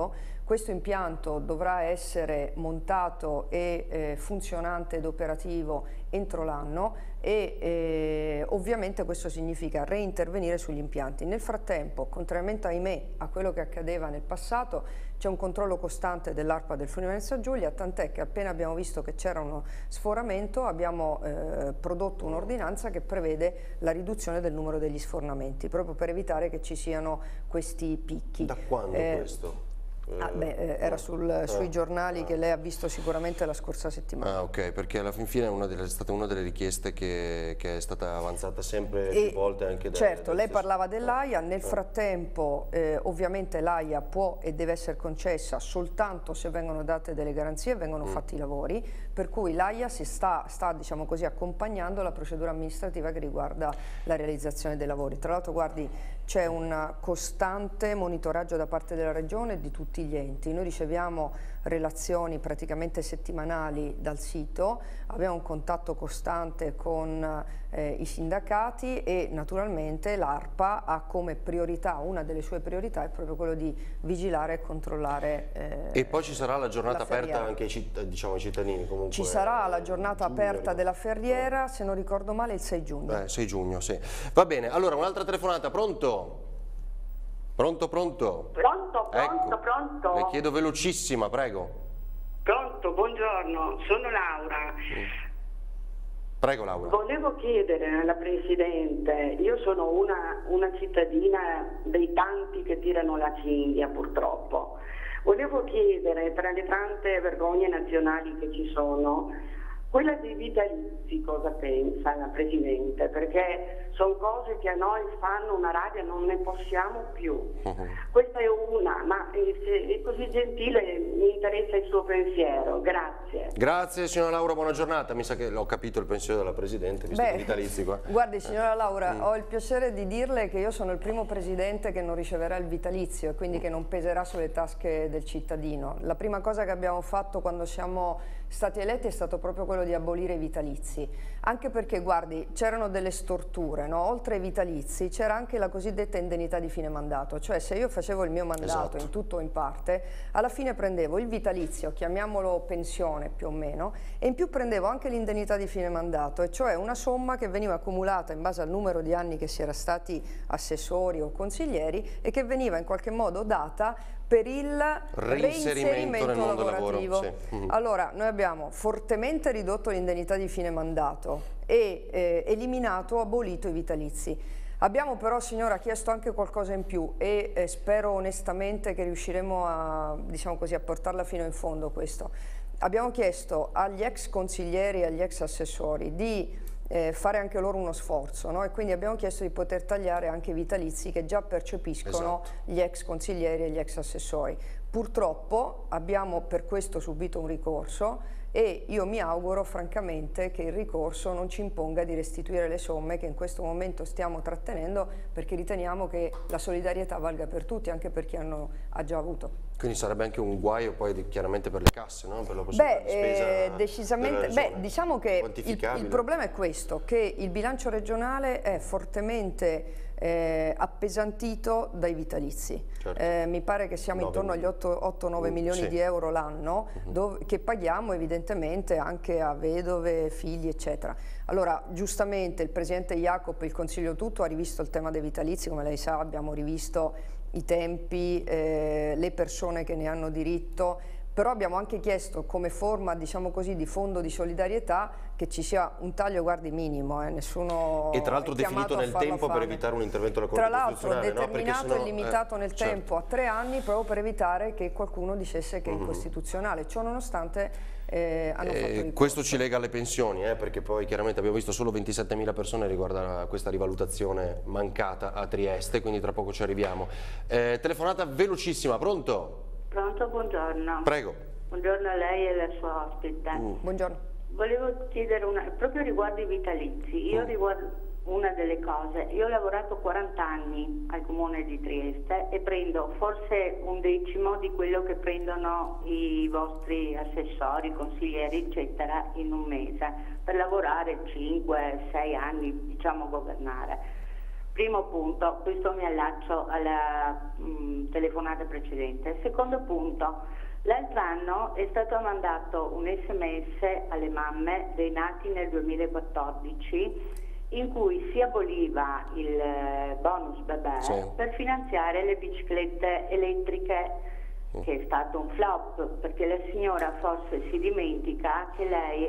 Questo impianto dovrà essere montato e eh, funzionante ed operativo entro l'anno e eh, ovviamente questo significa reintervenire sugli impianti. Nel frattempo, contrariamente ahimè a quello che accadeva nel passato, c'è un controllo costante dell'ARPA del Friuli Venezia Giulia, tant'è che appena abbiamo visto che c'era uno sforamento abbiamo eh, prodotto un'ordinanza che prevede la riduzione del numero degli sfornamenti, proprio per evitare che ci siano questi picchi.
Da quando
eh,
questo?
Ah, beh, eh, era sul, eh, sui giornali che lei ha visto sicuramente la scorsa settimana.
Ah, ok, perché alla fin fine è, una delle, è stata una delle richieste che, che è stata avanzata sempre
e,
più volte anche da...
Certo,
da
lei
stesso...
parlava dell'AIA, nel frattempo eh, ovviamente l'AIA può e deve essere concessa soltanto se vengono date delle garanzie e vengono mm. fatti i lavori, per cui l'AIA si sta, sta diciamo così, accompagnando la procedura amministrativa che riguarda la realizzazione dei lavori. Tra l'altro guardi, c'è un costante monitoraggio da parte della Regione e di tutti gli enti. Noi riceviamo relazioni praticamente settimanali dal sito, abbiamo un contatto costante con eh, i sindacati e naturalmente l'ARPA ha come priorità, una delle sue priorità è proprio quello di vigilare e controllare eh,
E poi ci sarà la giornata
la
aperta anche ai, citt diciamo, ai cittadini comunque.
Ci sarà la giornata
giugno,
aperta della Ferriera, se non ricordo male il sei giugno.
Eh, sei giugno, sì. Va bene, allora un'altra telefonata, pronto? Pronto, pronto?
Pronto, pronto,
ecco.
pronto.
Le chiedo velocissima, prego.
Pronto, buongiorno, sono Laura.
Prego Laura.
Volevo chiedere alla Presidente, io sono una, una cittadina dei tanti che tirano la cinghia purtroppo, volevo chiedere tra le tante vergogne nazionali che ci sono, quella dei vitalizi cosa pensa la Presidente? Perché sono cose che a noi fanno una rabbia, non ne possiamo più. Uh-huh. Questa è una, ma se è così gentile mi interessa il suo pensiero. Grazie.
Grazie signora Laura, buona giornata. Mi sa che l'ho capito il pensiero della Presidente, visto
Beh,
i vitalizi qua.
Guardi signora Laura,
mm.
ho il piacere di dirle che io sono il primo Presidente che non riceverà il vitalizio e quindi che non peserà sulle tasche del cittadino. La prima cosa che abbiamo fatto quando siamo stati eletti è stato proprio quello di abolire i vitalizi, anche perché guardi c'erano delle storture, no? Oltre ai vitalizi c'era anche la cosiddetta indennità di fine mandato, cioè se io facevo il mio mandato esatto. in tutto o in parte, alla fine prendevo il vitalizio, chiamiamolo pensione più o meno, e in più prendevo anche l'indennità di fine mandato, e cioè una somma che veniva accumulata in base al numero di anni che si era stati assessori o consiglieri e che veniva in qualche modo data per il reinserimento,
nel mondo
lavorativo.
Lavoro, sì. mm.
Allora, noi abbiamo fortemente ridotto l'indennità di fine mandato e eh, eliminato, abolito i vitalizi. Abbiamo però, signora, chiesto anche qualcosa in più e eh, spero onestamente che riusciremo a, diciamo così, a portarla fino in fondo questo. Abbiamo chiesto agli ex consiglieri e agli ex assessori di Eh, fare anche loro uno sforzo, no? E quindi abbiamo chiesto di poter tagliare anche i vitalizi che già percepiscono esatto. gli ex consiglieri e gli ex assessori. Purtroppo abbiamo per questo subito un ricorso e io mi auguro francamente che il ricorso non ci imponga di restituire le somme che in questo momento stiamo trattenendo, perché riteniamo che la solidarietà valga per tutti, anche per chi hanno, ha già avuto.
Quindi sarebbe anche un guaio poi di, chiaramente per le casse, no? Per la possibilità
beh,
di spesa
eh, decisamente, beh, diciamo che il, il problema è questo, che il bilancio regionale è fortemente eh, appesantito dai vitalizi. Certo. Eh, mi pare che siamo intorno agli otto nove milioni sì. di euro l'anno uh-huh. che paghiamo evidentemente anche a vedove, figli eccetera. Allora giustamente il Presidente Jacopo e il Consiglio tutto ha rivisto il tema dei vitalizi, come lei sa abbiamo rivisto i tempi, eh, le persone che ne hanno diritto, però abbiamo anche chiesto come forma, diciamo così, di fondo di solidarietà che ci sia un taglio, guardi, minimo, eh, nessuno
e tra l'altro definito nel tempo per evitare un intervento della Corte Costituzionale.
Tra l'altro determinato
no?
e limitato
eh,
nel
certo.
tempo a tre anni proprio per evitare che qualcuno dicesse che è incostituzionale, ciò nonostante eh, hanno fatto ricorso.
Questo ci lega alle pensioni, eh, perché poi chiaramente abbiamo visto solo ventisettemila persone riguardo a questa rivalutazione mancata a Trieste, quindi tra poco ci arriviamo. Eh, telefonata velocissima, pronto?
Pronto, buongiorno.
Prego.
Buongiorno a lei e alla sua ospite.
Uh. Buongiorno.
Volevo chiedere una, proprio riguardo i vitalizi, io uh. riguardo una delle cose, io ho lavorato quaranta anni al comune di Trieste e prendo forse un decimo di quello che prendono i vostri assessori, consiglieri eccetera in un mese, per lavorare cinque sei anni, diciamo governare. Primo punto, questo mi allaccio alla mh, telefonata precedente. Secondo punto, l'altro anno è stato mandato un sms alle mamme dei nati nel duemilaquattordici in cui si aboliva il bonus bebè sì. per finanziare le biciclette elettriche, che è stato un flop, perché la signora forse si dimentica che lei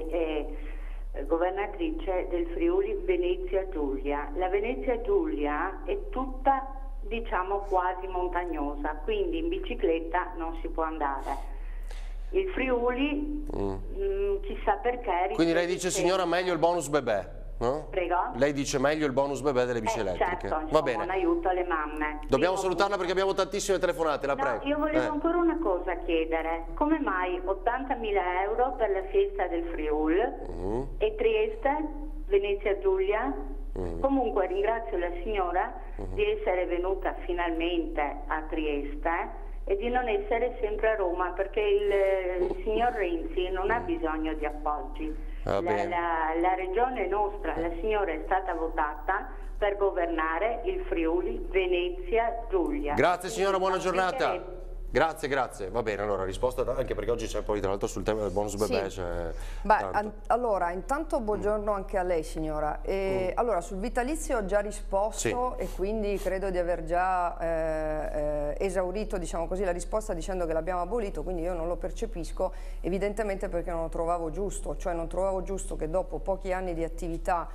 è governatrice del Friuli Venezia Giulia. La Venezia Giulia è tutta, diciamo, quasi montagnosa, quindi in bicicletta non si può andare. Il Friuli, mm. mh, chissà perché...
Quindi lei dice, signora, meglio il bonus bebè? No?
Prego?
Lei dice meglio il bonus bebè delle bici
eh,
elettriche.
Certo,
va bene.
Un aiuto alle mamme.
Dobbiamo
Primo
salutarla
punto.
perché abbiamo tantissime telefonate, la
no,
prego.
Io volevo
eh.
ancora una cosa chiedere. Come mai ottantamila euro per la festa del Friuli mm. e Trieste, Venezia Giulia? Mm. Comunque ringrazio la signora mm. di essere venuta finalmente a Trieste e di non essere sempre a Roma, perché il, il signor Renzi non ha bisogno di appoggi. La, la, la regione è nostra, la signora è stata votata per governare il Friuli Venezia Giulia.
Grazie signora, buona giornata. Grazie, grazie. Va bene, allora risposta anche perché oggi c'è poi tra l'altro sul tema del bonus bebè.
Sì. Beh, an allora, intanto buongiorno mm. anche a lei signora. E, mm. Allora, sul vitalizio ho già risposto sì. e quindi credo di aver già eh, eh, esaurito, diciamo così, la risposta dicendo che l'abbiamo abolito, quindi io non lo percepisco evidentemente perché non lo trovavo giusto, cioè non trovavo giusto che dopo pochi anni di attività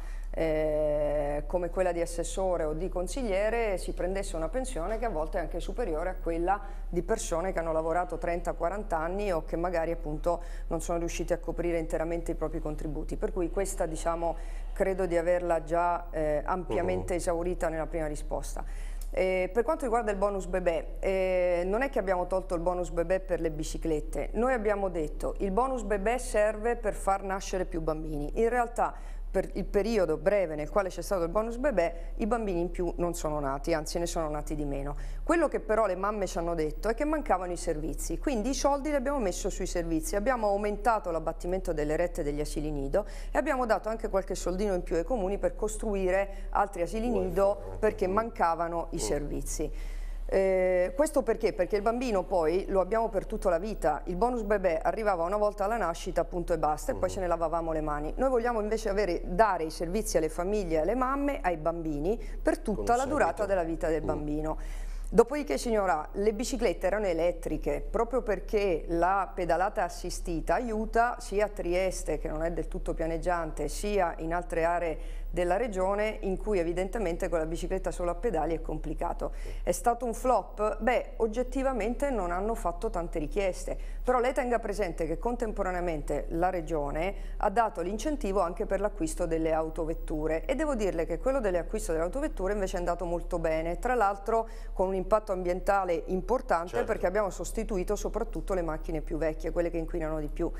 Eh, come quella di assessore o di consigliere si prendesse una pensione che a volte è anche superiore a quella di persone che hanno lavorato trenta quaranta anni o che magari appunto non sono riusciti a coprire interamente i propri contributi, per cui questa diciamo credo di averla già eh, ampiamente esaurita nella prima risposta. Eh, per quanto riguarda il bonus bebè, eh, non è che abbiamo tolto il bonus bebè per le biciclette, noi abbiamo detto il bonus bebè serve per far nascere più bambini, in realtà per il periodo breve nel quale c'è stato il bonus bebè i bambini in più non sono nati, anzi ne sono nati di meno. Quello che però le mamme ci hanno detto è che mancavano i servizi, quindi i soldi li abbiamo messo sui servizi, abbiamo aumentato l'abbattimento delle rette degli asili nido e abbiamo dato anche qualche soldino in più ai comuni per costruire altri asili nido perché mancavano i servizi. Eh, questo perché? Perché il bambino poi lo abbiamo per tutta la vita, il bonus bebè arrivava una volta alla nascita, punto e basta, e poi ce ne lavavamo le mani. Noi vogliamo invece avere, dare i servizi alle famiglie e alle mamme, ai bambini, per tutta la durata della vita del bambino. Dopodiché signora, le biciclette erano elettriche proprio perché la pedalata assistita aiuta sia a Trieste, che non è del tutto pianeggiante, sia in altre aree della regione in cui evidentemente con la bicicletta solo a pedali è complicato. È stato un flop? Beh, oggettivamente non hanno fatto tante richieste, però lei tenga presente che contemporaneamente la regione ha dato l'incentivo anche per l'acquisto delle autovetture e devo dirle che quello dell'acquisto delle autovetture invece è andato molto bene, tra l'altro con un impatto ambientale importante, certo, perché abbiamo sostituito soprattutto le macchine più vecchie, quelle che inquinano di più.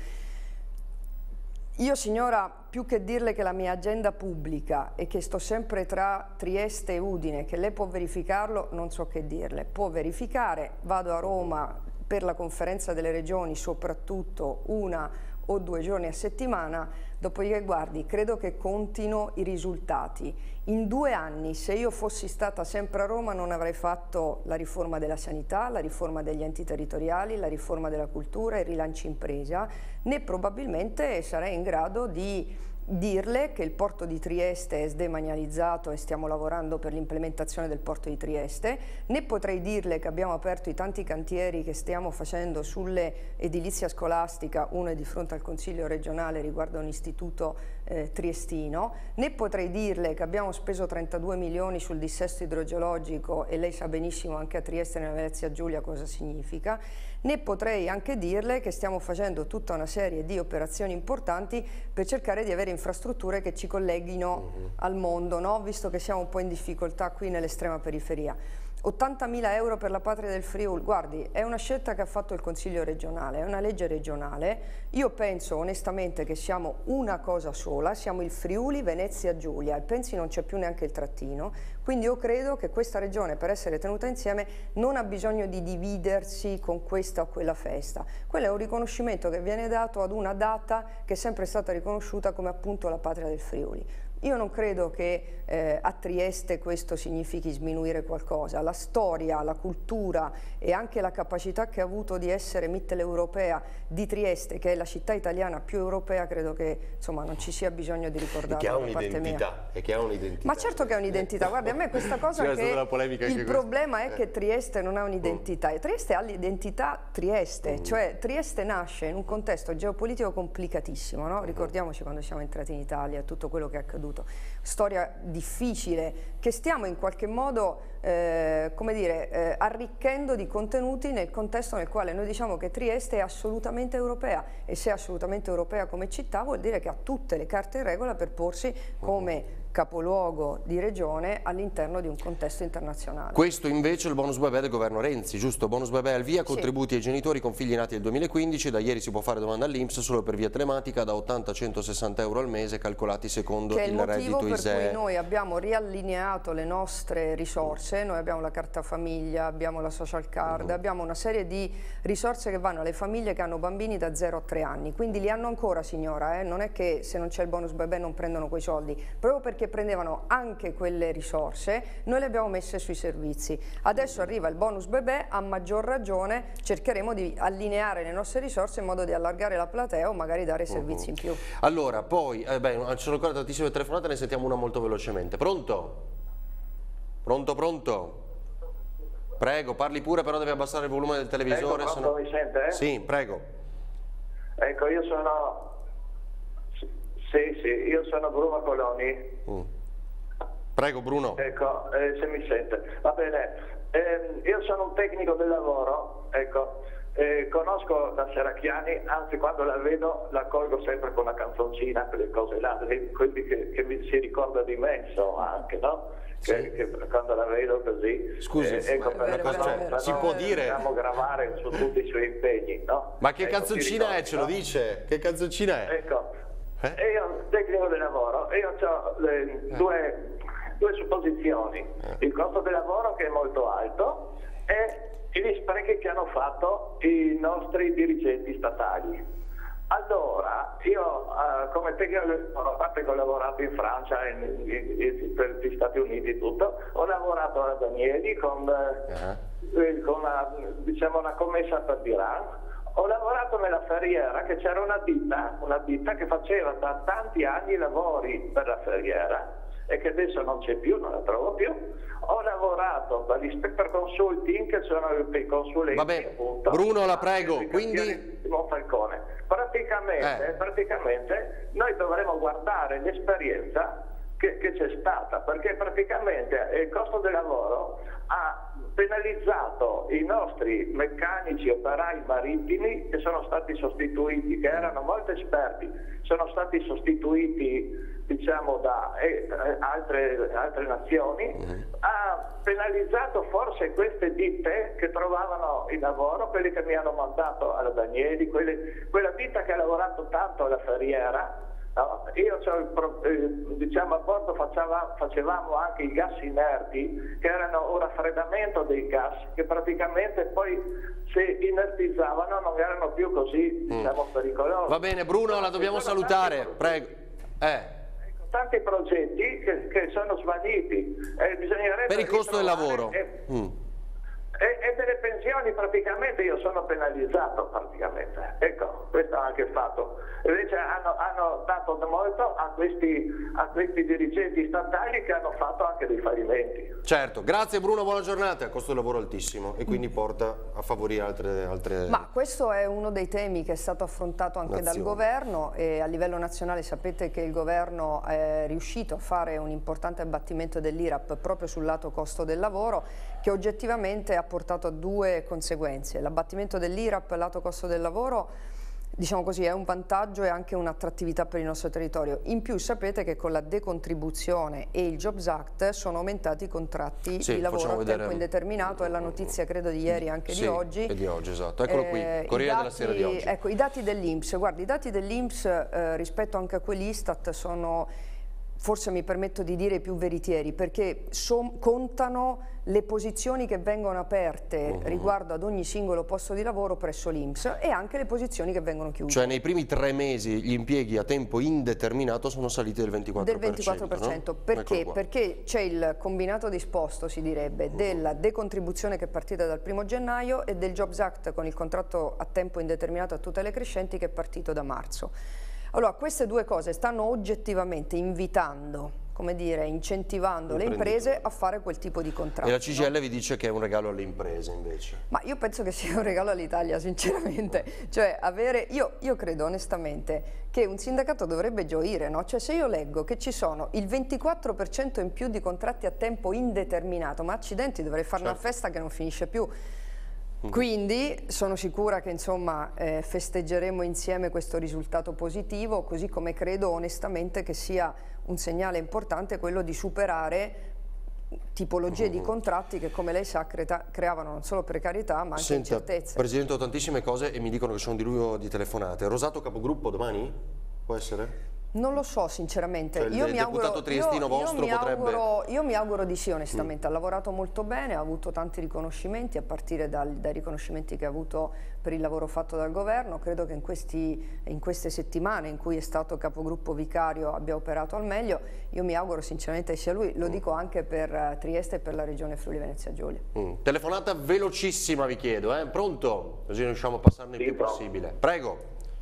Io signora, più che dirle che la mia agenda pubblica e che sto sempre tra Trieste e Udine, che lei può verificarlo, non so che dirle. Può verificare, vado a Roma per la conferenza delle regioni soprattutto una o due giorni a settimana, dopodiché guardi, credo che contino i risultati. In due anni, se io fossi stata sempre a Roma, non avrei fatto la riforma della sanità, la riforma degli enti territoriali, la riforma della cultura, il rilancio impresa, né probabilmente sarei in grado di dirle che il porto di Trieste è sdemanializzato e stiamo lavorando per l'implementazione del porto di Trieste, né potrei dirle che abbiamo aperto i tanti cantieri che stiamo facendo sulle edilizia scolastica, uno è di fronte al Consiglio regionale riguardo a un istituto eh, triestino, né potrei dirle che abbiamo speso trentadue milioni sul dissesto idrogeologico e lei sa benissimo anche a Trieste nella Venezia Giulia cosa significa, né potrei anche dirle che stiamo facendo tutta una serie di operazioni importanti per cercare di avere infrastrutture che ci colleghino uh-huh. al mondo, no? Visto che siamo un po' in difficoltà qui nell'estrema periferia. ottantamila euro per la patria del Friuli, guardi, è una scelta che ha fatto il Consiglio regionale, è una legge regionale. Io penso onestamente che siamo una cosa sola, siamo il Friuli Venezia Giulia e pensi non c'è più neanche il trattino, quindi io credo che questa regione per essere tenuta insieme non ha bisogno di dividersi con questa o quella festa. Quello è un riconoscimento che viene dato ad una data che è sempre stata riconosciuta come appunto la patria del Friuli. Io non credo che eh, a Trieste questo significhi sminuire qualcosa. La storia, la cultura e anche la capacità che ha avuto di essere mitteleuropea di Trieste, che è la città italiana più europea, credo che insomma non ci sia bisogno di ricordarlo.
E che ha un'identità. E che ha un'identità.
Ma certo che ha un'identità. Guardi, a me questa cosa che il problema è che Trieste non ha un'identità. E Trieste ha l'identità Trieste, mm. cioè Trieste nasce in un contesto geopolitico complicatissimo, no? Ricordiamoci quando siamo entrati in Italia, tutto quello che è accaduto. Storia difficile, che stiamo in qualche modo, eh, come dire, eh, arricchendo di contenuti nel contesto nel quale noi diciamo che Trieste è assolutamente europea, e se è assolutamente europea come città vuol dire che ha tutte le carte in regola per porsi come capoluogo di regione all'interno di un contesto internazionale.
Questo invece è il bonus bebè del governo Renzi, giusto? Bonus bebè al via, contributi sì. ai genitori con figli nati nel duemilaquindici, da ieri si può fare domanda all'I N P S solo per via telematica, da ottanta a centosessanta euro al mese calcolati secondo il, il reddito I S E E.
Che è il motivo per cui noi abbiamo riallineato le nostre risorse, noi abbiamo la carta famiglia, abbiamo la social card, uh-huh. abbiamo una serie di risorse che vanno alle famiglie che hanno bambini da zero a tre anni, quindi li hanno ancora, signora, eh? Non è che se non c'è il bonus bebè non prendono quei soldi, proprio perché che prendevano anche quelle risorse, noi le abbiamo messe sui servizi. Adesso arriva il bonus bebè, a maggior ragione cercheremo di allineare le nostre risorse in modo di allargare la platea o magari dare servizi in più.
Allora, poi, eh beh, ci sono ancora tantissime telefonate, ne sentiamo una molto velocemente. Pronto? Pronto, pronto? Prego, parli pure, però devi abbassare il volume del televisore.
Ecco,
sono...
mi sente? Eh?
Sì, prego.
Ecco, io sono... Sì, sì, io sono Bruno Coloni.
Mm. Prego Bruno.
Ecco, eh, se mi sente. Va bene, eh, io sono un tecnico del lavoro, ecco, eh, conosco la Serracchiani, anzi quando la vedo la colgo sempre con una canzoncina, quelle cose là, quindi che, che mi si ricorda di me, insomma, anche, no? Che, sì. che quando la vedo così,
scusi,
eh, ecco, per
cosa,
no,
cioè,
per
si
no,
può dire
possiamo gravare su tutti i suoi impegni, no?
Ma che
ecco,
canzoncina
ricordi,
è? Ce lo
no?
dice? Che canzoncina è?
Ecco.
Eh?
E io, tecnico del lavoro, io ho le, eh. due, due supposizioni, eh. il costo del lavoro che è molto alto e gli sprechi che hanno fatto i nostri dirigenti statali. Allora, io uh, come tecnico del lavoro, a parte che ho lavorato in Francia, in, in, in, per gli Stati Uniti e tutto, ho lavorato a Danieli con, uh-huh. eh, con una, diciamo, una commessa per Diran. Ho lavorato nella ferriera, che c'era una ditta, una ditta che faceva da tanti anni lavori per la ferriera e che adesso non c'è più, non la trovo più. Ho lavorato per l'Inspector Consulting, che sono i consulenti.
Vabbè,
appunto,
Bruno, la prego, quindi...
Monfalcone. Praticamente,
eh.
praticamente noi dovremo guardare l'esperienza che, che c'è stata, perché praticamente il costo del lavoro ha penalizzato i nostri meccanici operai marittimi che sono stati sostituiti, che erano molto esperti, sono stati sostituiti diciamo da eh, altre, altre nazioni, mm-hmm. ha penalizzato forse queste ditte che trovavano il lavoro, quelli che mi hanno mandato alla Danieli, quelle, quella ditta che ha lavorato tanto alla ferriera. No, io eh, diciamo a bordo faceva, facevamo anche i gas inerti, che erano un raffreddamento dei gas che praticamente poi se inertizzavano non erano più così diciamo, mm. pericolosi.
Va bene Bruno, la dobbiamo salutare, prego. Eh.
Tanti progetti che, che sono svaniti. Eh, bisognerebbe
per il costo del lavoro.
E,
mm.
e, e delle pensioni praticamente io sono penalizzato praticamente. Ecco, questo ha anche fatto. Invece hanno, hanno dato molto a questi, a questi dirigenti statali che hanno fatto anche dei fallimenti.
Certo, grazie Bruno, buona giornata. Costo del lavoro altissimo e quindi porta a favorire altre... altre
Ma questo è uno dei temi che è stato affrontato anche
nazioni.
dal governo e a livello nazionale sapete che il governo è riuscito a fare un importante abbattimento dell'I R A P proprio sul lato costo del lavoro, che oggettivamente ha portato a due conseguenze. L'abbattimento dell'I R A P lato costo del lavoro, diciamo così, è un vantaggio e anche un'attrattività per il nostro territorio. In più sapete che con la decontribuzione e il Jobs Act sono aumentati i contratti
sì,
di lavoro a
vedere...
tempo indeterminato, è la notizia credo di ieri e anche
sì,
di oggi.
E di oggi, esatto. Eccolo eh, qui, Corriere della Sera di oggi.
Ecco, i dati dell'I N P S, guardi, i dati dell'I N P S eh, rispetto anche a quelli Istat sono forse mi permetto di dire i più veritieri, perché son, contano le posizioni che vengono aperte uh-huh. riguardo ad ogni singolo posto di lavoro presso l'I N P S e anche le posizioni che vengono chiuse.
Cioè nei primi tre mesi gli impieghi a tempo indeterminato sono saliti del ventiquattro per cento. Del ventiquattro per cento,
no? Perché? Perché c'è il combinato disposto, si direbbe, uh-huh. della decontribuzione che è partita dal primo gennaio e del Jobs Act con il contratto a tempo indeterminato a tutele crescenti che è partito da marzo. Allora, queste due cose stanno oggettivamente invitando, come dire, incentivando le imprese a fare quel tipo di contratti.
E la C G I L
no?
vi dice che è un regalo alle imprese invece?
Ma io penso che sia un regalo all'Italia, sinceramente. Cioè, avere, io, io credo onestamente che un sindacato dovrebbe gioire, no? Cioè, se io leggo che ci sono il ventiquattro per cento in più di contratti a tempo indeterminato, ma accidenti, dovrei fare certo. una festa che non finisce più. Quindi sono sicura che insomma eh, festeggeremo insieme questo risultato positivo, così come credo onestamente che sia un segnale importante quello di superare tipologie di contratti che, come lei sa, cre creavano non solo precarietà ma anche
Senta,
incertezze.
Presidente, ho tantissime cose e mi dicono che sono di lui di telefonate. Rosato capogruppo domani? Può essere?
Non lo so sinceramente,
cioè,
io,
il
mi auguro,
triestino
io,
vostro
io, mi
potrebbe...
auguro, io mi auguro di sì onestamente,
mm.
ha lavorato molto bene, ha avuto tanti riconoscimenti a partire dal, dai riconoscimenti che ha avuto per il lavoro fatto dal governo. Credo che in, questi, in queste settimane in cui è stato capogruppo vicario abbia operato al meglio. Io mi auguro sinceramente sia lui, lo mm. dico anche per Trieste e per la regione Friuli Venezia Giulia.
Mm. Telefonata velocissima vi chiedo, eh? Pronto? Così riusciamo a passarne il
sì,
più
pronto.
possibile. Prego.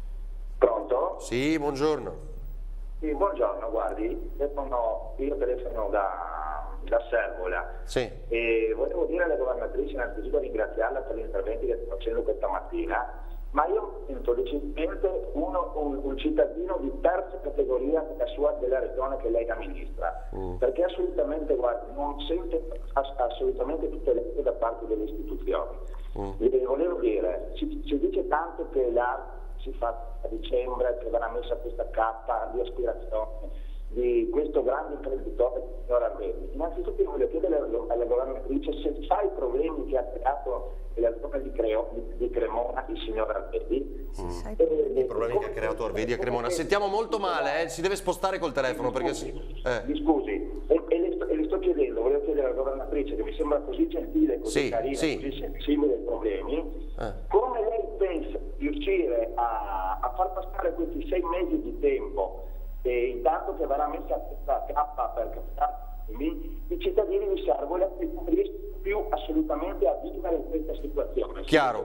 Pronto?
Sì, buongiorno.
Sì, buongiorno, guardi, telefono, io telefono da, da Servola
sì.
e volevo dire alla governatrice innanzitutto ringraziarla per gli interventi che sta facendo questa mattina, ma io sento recentemente uno, un, un cittadino di terza categoria della, sua, della regione che lei amministra, mm. perché assolutamente, guardi, non sente ass assolutamente tutte le cose da parte delle istituzioni. Mm. E volevo dire, si, si dice tanto che l'arte si fa a dicembre, che verrà messa questa cappa di aspirazione di questo grande imprenditore, il signor Arvedi. Innanzitutto io voglio chiedere alla governatrice se sa i problemi che ha creato nella zona di, Creo, di, di Cremona il signor Arvedi.
Mm. E, I problemi che ha creato Arvedi a Cremona. Sentiamo molto male, eh? Si deve spostare col telefono.
Mi
perché
scusi,
si... eh.
mi scusi. E, e, le sto, e le sto chiedendo, volevo chiedere alla governatrice che mi sembra così gentile, così
sì,
carina,
sì.
così sensibile ai problemi, eh. come lei pensa di riuscire a, a far passare questi sei mesi di tempo e intanto che verrà messa questa cappa per captare i cittadini di Servola non riescono più assolutamente a vivere in questa situazione.
Chiaro.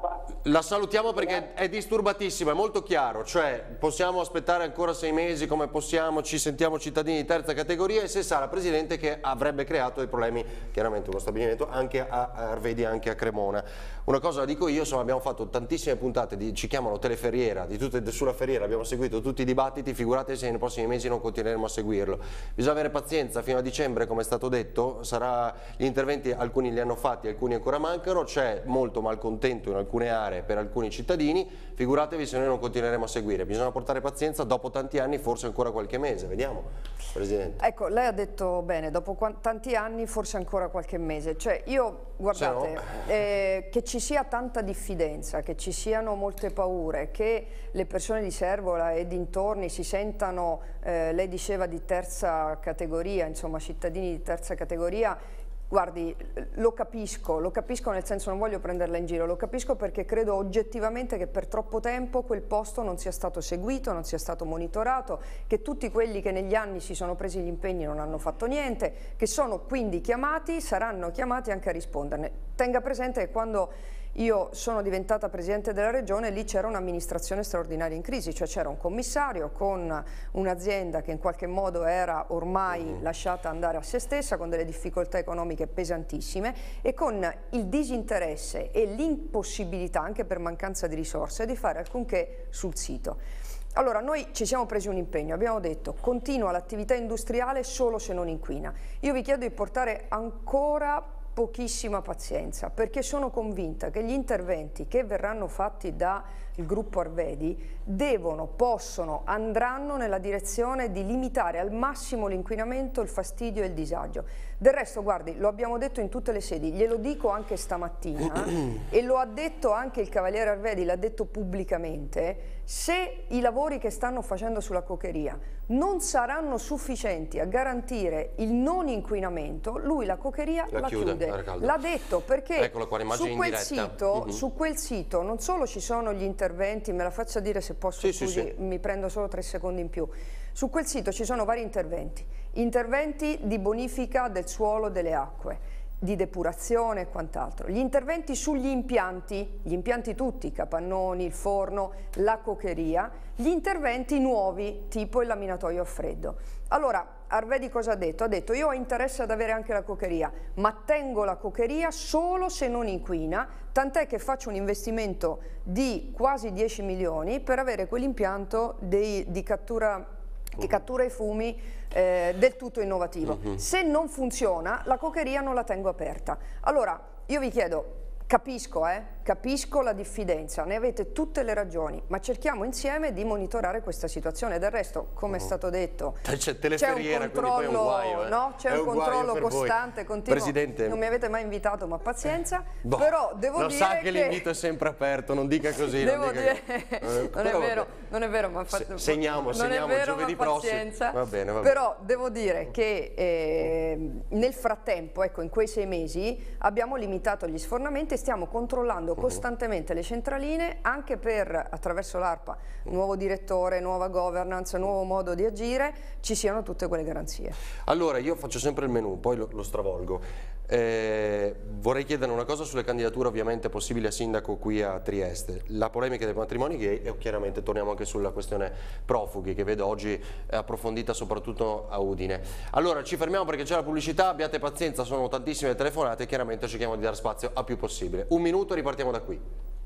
La salutiamo perché è disturbatissima, è molto chiaro, cioè possiamo aspettare ancora sei mesi come possiamo, ci sentiamo cittadini di terza categoria e se sa la Presidente che avrebbe creato dei problemi, chiaramente uno stabilimento anche a Arvedi, anche a Cremona. Una cosa la dico io, insomma abbiamo fatto tantissime puntate, di, ci chiamano Teleferriera, di tutte, sulla Ferriera abbiamo seguito tutti i dibattiti, figurate se nei prossimi mesi non continueremo a seguirlo. Bisogna avere pazienza fino a dicembre, come è stato detto, sarà, gli interventi alcuni li hanno fatti, alcuni ancora mancano, c'è molto malcontento in alcune aree per alcuni cittadini, figuratevi se noi non continueremo a seguire, bisogna portare pazienza, dopo tanti anni forse ancora qualche mese, vediamo Presidente.
Ecco, lei ha detto bene, dopo tanti anni forse ancora qualche mese, cioè io, guardate, no. eh, che ci sia tanta diffidenza, che ci siano molte paure, che le persone di Servola e dintorni si sentano, eh, lei diceva di terza categoria, insomma cittadini di terza categoria. Guardi, lo capisco, lo capisco nel senso non voglio prenderla in giro, lo capisco perché credo oggettivamente che per troppo tempo quel posto non sia stato seguito, non sia stato monitorato, che tutti quelli che negli anni si sono presi gli impegni non hanno fatto niente, che sono quindi chiamati, saranno chiamati anche a risponderne. Tenga presente che quando io sono diventata Presidente della Regione, lì c'era un'amministrazione straordinaria in crisi, cioè c'era un commissario con un'azienda che in qualche modo era ormai uh-huh. lasciata andare a se stessa, con delle difficoltà economiche pesantissime e con il disinteresse e l'impossibilità, anche per mancanza di risorse, di fare alcunché sul sito. Allora, noi ci siamo presi un impegno, abbiamo detto continua l'attività industriale solo se non inquina. Io vi chiedo di portare ancora pochissima pazienza, perché sono convinta che gli interventi che verranno fatti dal gruppo Arvedi devono, possono, andranno nella direzione di limitare al massimo l'inquinamento, il fastidio e il disagio. Del resto, guardi, lo abbiamo detto in tutte le sedi, glielo dico anche stamattina e lo ha detto anche il Cavaliere Arvedi, l'ha detto pubblicamente, se i lavori che stanno facendo sulla cokeria non saranno sufficienti a garantire il non inquinamento, lui la cokeria la, la chiude. chiude. L'ha detto perché
qua,
su, quel sito, uh-huh. su quel sito non solo ci sono gli interventi, me la faccia dire se posso, sì, scusi, sì, sì. mi prendo solo tre secondi in più. Su quel sito ci sono vari interventi, interventi di bonifica del suolo, delle acque, di depurazione e quant'altro, gli interventi sugli impianti, gli impianti tutti, i capannoni, il forno, la cokeria, gli interventi nuovi tipo il laminatoio a freddo. Allora Arvedi cosa ha detto? Ha detto io ho interesse ad avere anche la cokeria, ma tengo la cokeria solo se non inquina, tant'è che faccio un investimento di quasi dieci milioni per avere quell'impianto di cattura che cattura i fumi eh, del tutto innovativo. Uh-huh. Se non funziona, la cokeria non la tengo aperta. Allora, io vi chiedo, capisco, eh, capisco la diffidenza, ne avete tutte le ragioni, ma cerchiamo insieme di monitorare questa situazione. Del resto, come uh-huh. è stato detto, c'è un controllo, un guaio, eh. no? C'è un, un controllo costante, continuo. Presidente, non mi avete mai invitato, ma pazienza. Boh, però devo
lo
dire
sa che,
che
l'invito è sempre aperto, non dica così.
Devo
non,
dire...
che...
eh, non è vero, non è vero, ma fatto...
segniamo,
non
segniamo
è vero,
giovedì
ma
prossimo. Va bene, va bene.
Però devo dire che eh, nel frattempo, ecco, in quei sei mesi abbiamo limitato gli sfornamenti e stiamo controllando costantemente le centraline anche per, attraverso l'ARPA, nuovo direttore, nuova governance, nuovo modo di agire, ci siano tutte quelle garanzie.
Allora io faccio sempre il menù, poi lo, lo stravolgo. Eh, vorrei chiedere una cosa sulle candidature ovviamente possibili a sindaco qui a Trieste. La polemica dei matrimoni gay e chiaramente torniamo anche sulla questione profughi che vedo oggi approfondita soprattutto a Udine. Allora ci fermiamo perché c'è la pubblicità, abbiate pazienza, sono tantissime telefonate e chiaramente cerchiamo di dare spazio a più possibile. Un minuto e ripartiamo da qui.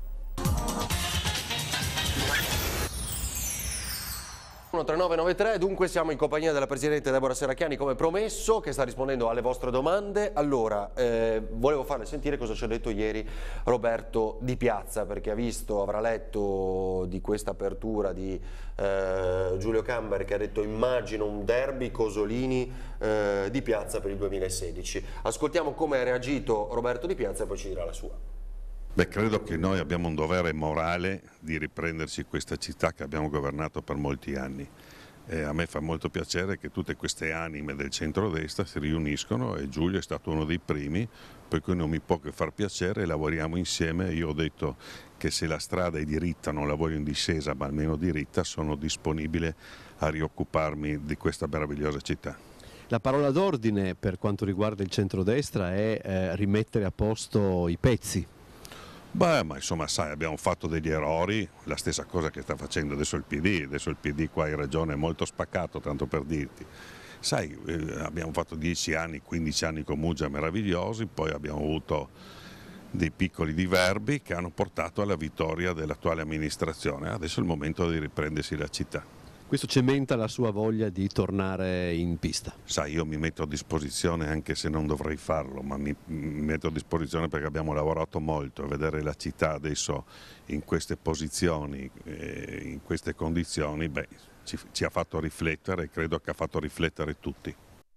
tre nove nove tre, dunque siamo in compagnia della Presidente Deborah Serracchiani come promesso, che sta rispondendo alle vostre domande. Allora, eh, volevo farle sentire cosa ci ha detto ieri Roberto Di Piazza, perché ha visto, avrà letto di questa apertura di eh, Giulio Camber che ha detto immagino un derby Cosolini eh, Di Piazza per il duemilasedici. Ascoltiamo come ha reagito Roberto Di Piazza e poi ci dirà la sua.
Beh, credo che noi abbiamo un dovere morale di riprenderci questa città che abbiamo governato per molti anni. E a me fa molto piacere che tutte queste anime del centrodestra si riuniscono e Giulio è stato uno dei primi, per cui non mi può che far piacere, lavoriamo insieme. Io ho detto che se la strada è diritta, non la voglio in discesa, ma almeno diritta, sono disponibile a rioccuparmi di questa meravigliosa città.
La parola d'ordine per quanto riguarda il centrodestra è eh, rimettere a posto i pezzi.
Beh, ma insomma, sai, abbiamo fatto degli errori, la stessa cosa che sta facendo adesso il P D, adesso il P D qua in Regione è molto spaccato, tanto per dirti. Sai, eh, abbiamo fatto dieci anni, quindici anni con Muggia meravigliosi, poi abbiamo avuto dei piccoli diverbi che hanno portato alla vittoria dell'attuale amministrazione. Adesso è il momento di riprendersi la città.
Questo cementa la sua voglia di tornare in pista.
Sai, io mi metto a disposizione anche se non dovrei farlo, ma mi, mi metto a disposizione perché abbiamo lavorato molto e vedere la città adesso in queste posizioni, eh, in queste condizioni, beh, ci, ci ha fatto riflettere e credo che ha fatto riflettere tutti.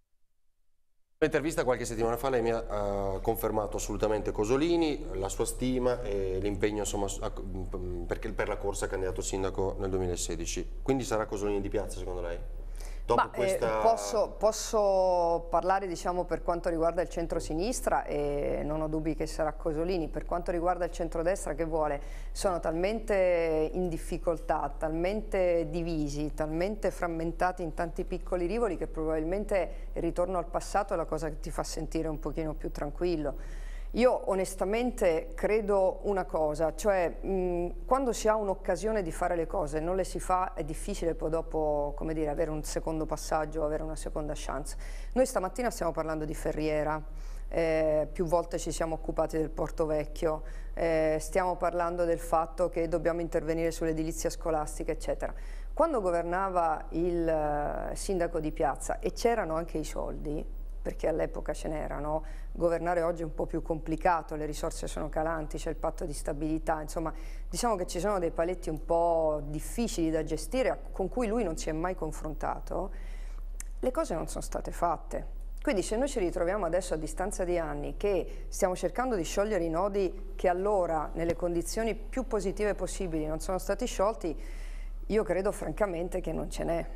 In un'intervista qualche settimana fa lei mi ha uh, confermato assolutamente Cosolini, la sua stima e l'impegno insomma perché per la corsa candidato sindaco nel duemilasedici. Quindi sarà Cosolini Di Piazza secondo lei? Dopo
Ma,
questa...
eh, posso, posso parlare diciamo, per quanto riguarda il centro-sinistra e non ho dubbi che sarà Cosolini. Per quanto riguarda il centrodestra che vuole, sono talmente in difficoltà, talmente divisi, talmente frammentati in tanti piccoli rivoli che probabilmente il ritorno al passato è la cosa che ti fa sentire un pochino più tranquillo. Io onestamente credo una cosa, cioè mh, quando si ha un'occasione di fare le cose non le si fa, è difficile poi dopo, come dire, avere un secondo passaggio, avere una seconda chance. Noi stamattina stiamo parlando di Ferriera, eh, più volte ci siamo occupati del Porto Vecchio, eh, stiamo parlando del fatto che dobbiamo intervenire sull'edilizia scolastica, eccetera. Quando governava il uh, sindaco Di Piazza e c'erano anche i soldi, perché all'epoca ce n'erano, governare oggi è un po' più complicato, le risorse sono calanti, c'è il patto di stabilità, insomma diciamo che ci sono dei paletti un po' difficili da gestire con cui lui non si è mai confrontato, le cose non sono state fatte. Quindi se noi ci ritroviamo adesso a distanza di anni che stiamo cercando di sciogliere i nodi che allora nelle condizioni più positive possibili non sono stati sciolti, io credo francamente che non ce n'è.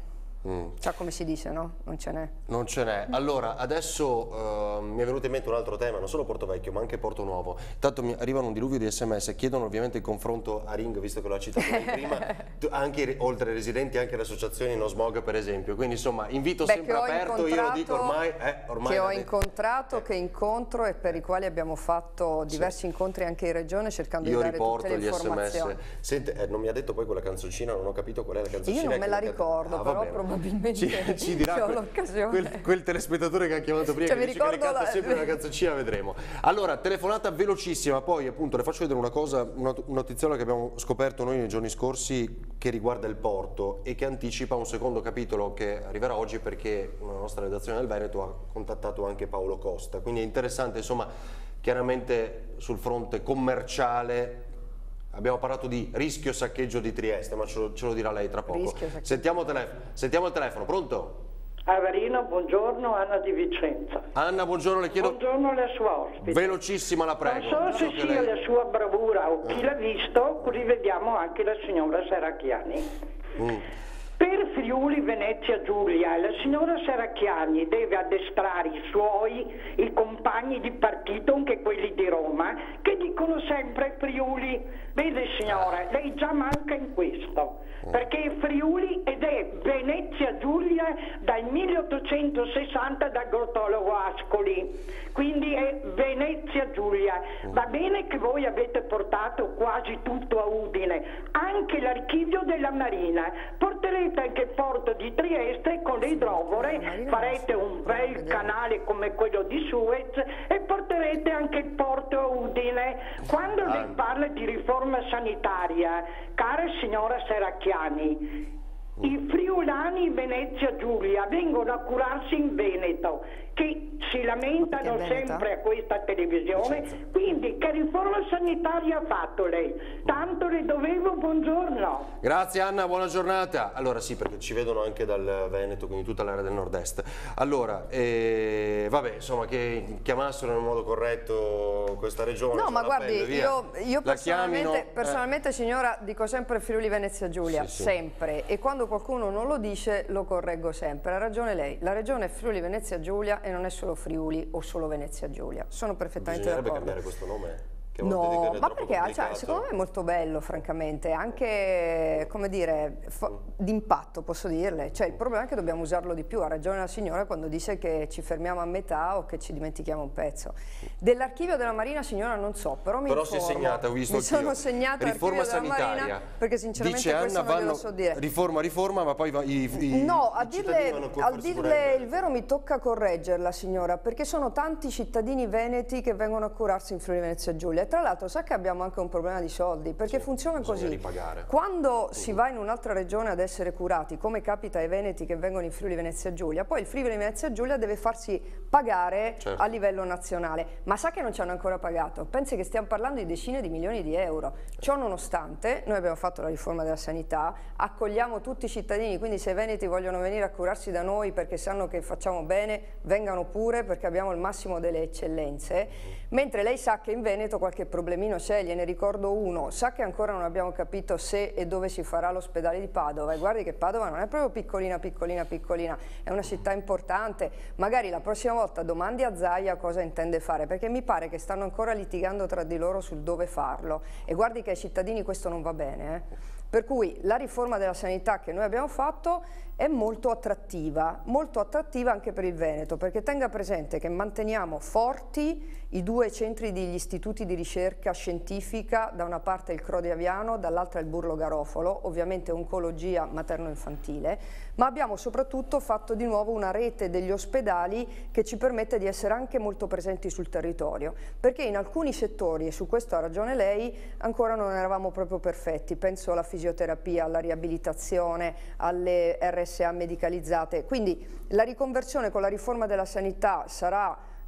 Mm. Già come si dice, no? Non ce n'è.
Non ce n'è. Allora, adesso uh, mi è venuto in mente un altro tema, non solo Porto Vecchio, ma anche Porto Nuovo. Intanto mi arrivano un diluvio di sms, chiedono ovviamente il confronto a Ring, visto che l'ho citato prima, anche oltre ai residenti, anche le associazioni No Smog, per esempio. Quindi, insomma, invito
Beh,
sempre aperto, io lo dico ormai... Eh, ormai
che ho incontrato, che incontro e per i quali abbiamo fatto diversi sì. incontri anche in regione, cercando
io
di dare tutte le informazioni.
Io riporto gli sms. Sente, eh, non mi ha detto poi quella canzoncina, non ho capito qual è la canzoncina.
Io non me la ricordo,
ah,
però probabilmente...
Ci, ci dirà quel, quel, quel telespettatore che ha chiamato prima, cioè, che dice che le canta la... sempre una canzoncina, vedremo. Allora, telefonata velocissima, poi appunto le faccio vedere una cosa, una, una notiziola che abbiamo scoperto noi nei giorni scorsi che riguarda il porto e che anticipa un secondo capitolo che arriverà oggi, perché una nostra redazione del Veneto ha contattato anche Paolo Costa, quindi è interessante, insomma, chiaramente sul fronte commerciale. Abbiamo parlato di rischio saccheggio di Trieste, ma ce lo, ce lo dirà lei tra poco. Sentiamo, telefono. Sentiamo il telefono, pronto?
Averino, buongiorno, Anna di Vicenza.
Anna, buongiorno, le chiedo...
Buongiorno alla sua ospite.
Velocissima, la prego.
Non so se
so
sia
lei...
la sua bravura o chi
eh.
l'ha visto, così vediamo anche la signora Serracchiani.
Mm.
Per Friuli Venezia Giulia la signora Serracchiani deve addestrare i suoi, i compagni di partito, anche quelli di Roma, che dicono sempre Friuli. Vede signora, lei già manca in questo, perché è Friuli ed è Venezia Giulia dal milleottocentosessanta dal grotologo Ascoli, quindi è Venezia Giulia. Va bene che voi avete portato quasi tutto a Udine, anche l'archivio della Marina, porterete anche il porto di Trieste con le idrovore, farete un bel canale come quello di Suez e porterete anche il porto a Udine. Quando lei parla di riforma sanitaria, cara signora Serracchiani, i friulani in Venezia Giulia vengono a curarsi in Veneto, che si lamentano sempre a questa televisione, quindi che riforma sanitaria ha fatto lei? Tanto le dovevo, buongiorno.
Grazie Anna, buona giornata. Allora sì, perché ci vedono anche dal Veneto, quindi tutta l'area del nord-est. Allora, eh, vabbè, insomma, che chiamassero in modo corretto questa regione.
No, ma guardi, io, io personalmente,
chiamino,
personalmente
eh.
signora, dico sempre Friuli Venezia Giulia, sì, sì. sempre, e quando qualcuno non lo dice lo correggo sempre. Ha ragione lei, la regione è Friuli Venezia Giulia e non è solo Friuli o solo Venezia Giulia, sono perfettamente d'accordo.
Bisognerebbe cambiare questo nome? Che
no, ma perché cioè, secondo me è molto bello, francamente, anche, come dire, d'impatto, posso dirle. Cioè, il problema è che dobbiamo usarlo di più. Ha ragione la signora quando dice che ci fermiamo a metà o che ci dimentichiamo un pezzo. Dell'archivio della Marina, signora, non so, però mi
però
informo.
si è segnata, ho visto
mi sono segnata
riforma
l'archivio della Marina, perché sinceramente
dice
questo
Anna,
non
vanno,
glielo so dire.
riforma, riforma, ma poi va, i, i,
no,
i
a dirle, a dirle il vero mi tocca correggerla, signora, perché sono tanti cittadini veneti che vengono a curarsi in Friuli Venezia Giulia. E tra l'altro sa che abbiamo anche un problema di soldi, perché sì, funziona così.
Ripagare.
Quando uh-huh. si va in un'altra regione ad essere curati, come capita ai veneti che vengono in Friuli Venezia Giulia, poi il Friuli Venezia Giulia deve farsi pagare certo. a livello nazionale. Ma sa che non ci hanno ancora pagato? Pensi che stiamo parlando di decine di milioni di euro. Ciò nonostante, noi abbiamo fatto la riforma della sanità, accogliamo tutti i cittadini, quindi se i veneti vogliono venire a curarsi da noi perché sanno che facciamo bene, vengano pure, perché abbiamo il massimo delle eccellenze. Mentre lei sa che in Veneto qualche problemino c'è, gliene ricordo uno, sa che ancora non abbiamo capito se e dove si farà l'ospedale di Padova, e guardi che Padova non è proprio piccolina, piccolina, piccolina, è una città importante. Magari la prossima volta domandi a Zaia cosa intende fare, perché mi pare che stanno ancora litigando tra di loro sul dove farlo, e guardi che ai cittadini questo non va bene, eh. Per cui la riforma della sanità che noi abbiamo fatto è molto attrattiva, molto attrattiva anche per il Veneto, perché tenga presente che manteniamo forti i due centri degli istituti di ricerca scientifica, da una parte il Cro di Aviano, dall'altra il Burlo Garofalo, ovviamente oncologia materno-infantile, ma abbiamo soprattutto fatto di nuovo una rete degli ospedali che ci permette di essere anche molto presenti sul territorio, perché in alcuni settori, e su questo ha ragione lei, ancora non eravamo proprio perfetti. Penso alla fisioterapia, alla riabilitazione, alle R S A medicalizzate. Quindi la riconversione con la riforma della sanità sarà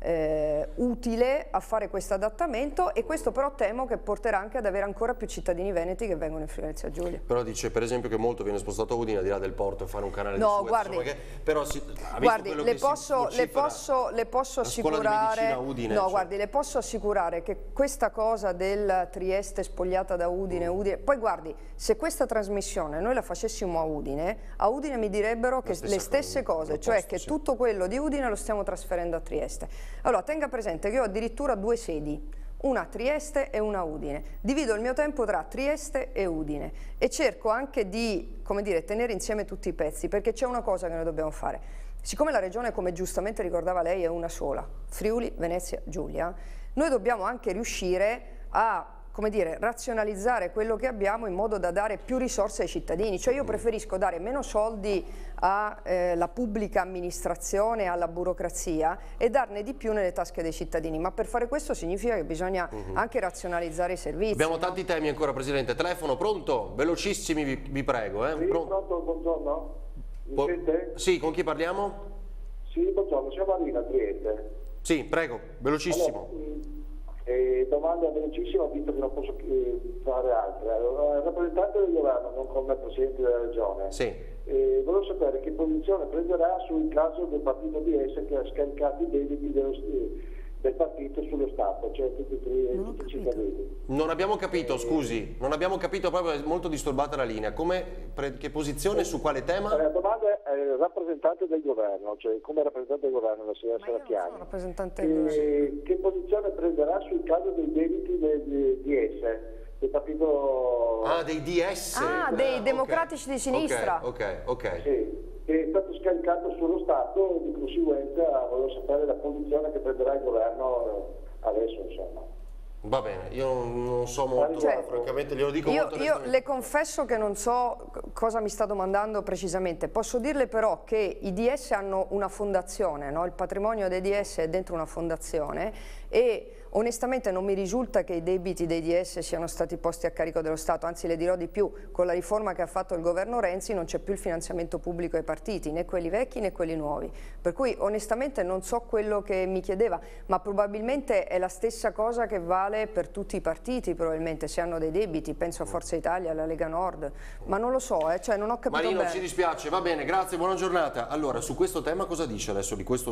eh, utile a fare questo adattamento, e questo però temo che porterà anche ad avere ancora più cittadini veneti che vengono in Friuli Venezia Giulia.
Però dice per esempio che molto viene spostato a Udine al di là del porto e fare un canale
no,
di Suez,
guardi,
che, però si, ha
guardi
quello
le,
che
posso,
si
le, posso, le posso assicurare
Udine,
no,
cioè.
guardi, le posso assicurare che questa cosa del Trieste spogliata da Udine, mm. Udine, poi guardi, se questa trasmissione noi la facessimo a Udine, a Udine mi direbbero che le stesse cosa, cose, cioè posto, che sì. tutto quello di Udine lo stiamo trasferendo a Trieste. Allora tenga presente che io ho addirittura due sedi, una a Trieste e una a Udine. Divido il mio tempo tra Trieste e Udine e cerco anche di, come dire, tenere insieme tutti i pezzi, perché c'è una cosa che noi dobbiamo fare. Siccome la regione, come giustamente ricordava lei, è una sola, Friuli Venezia Giulia, noi dobbiamo anche riuscire a, come dire, razionalizzare quello che abbiamo in modo da dare più risorse ai cittadini. Cioè io preferisco dare meno soldi alla eh, pubblica amministrazione, alla burocrazia, e darne di più nelle tasche dei cittadini, ma per fare questo significa che bisogna uh-huh. anche razionalizzare i servizi.
Abbiamo
no?
tanti temi ancora, Presidente. Telefono, pronto? Velocissimi, vi, vi prego. Eh?
Sì,
Pro
pronto, buongiorno. Mi
po
sente?
Sì, con chi parliamo?
Sì, buongiorno, siamo a Marina, Trieste.
Sì, prego, velocissimo.
Allora, Eh, domanda velocissima, visto che non posso eh, fare altre. Allora, il rappresentante del governo, non come presidente della regione,
sì.
eh, volevo sapere che posizione prenderà sul caso del partito D S che ha scaricato i debiti dello, del partito sullo Stato, cioè tutti, tutti i cittadini.
Non abbiamo capito,
eh,
scusi, non abbiamo capito, proprio è molto disturbata la linea. Come, che posizione, eh, su quale tema?
La domanda è il rappresentante del governo, cioè come rappresentante del governo, la signora Serracchiani.
Rappresentante
che posizione prenderà sul caso dei debiti del D S, del partito...
Ah, dei D S?
Ah, dei
ah,
democratici
okay.
di sinistra.
Ok, ok, ok.
Sì, che è stato scaricato sullo Stato, di conseguenza volevo sapere la posizione che prenderà il governo adesso, insomma.
Va bene, io non so molto,
cioè,
francamente glielo dico
io,
molto
io le confesso che non so cosa mi sta domandando precisamente, posso dirle però che i D S hanno una fondazione, no? Il patrimonio dei D S è dentro una fondazione e onestamente non mi risulta che i debiti dei D S siano stati posti a carico dello Stato, anzi le dirò di più, con la riforma che ha fatto il governo Renzi non c'è più il finanziamento pubblico ai partiti, né quelli vecchi né quelli nuovi, per cui onestamente non so quello che mi chiedeva, ma probabilmente è la stessa cosa che vale per tutti i partiti, probabilmente se hanno dei debiti, penso a Forza Italia, alla Lega Nord, ma non lo so, eh, cioè non ho capito
Marino,
bene.
ci dispiace, va bene, grazie, buona giornata. Allora, su questo tema cosa dice adesso di questo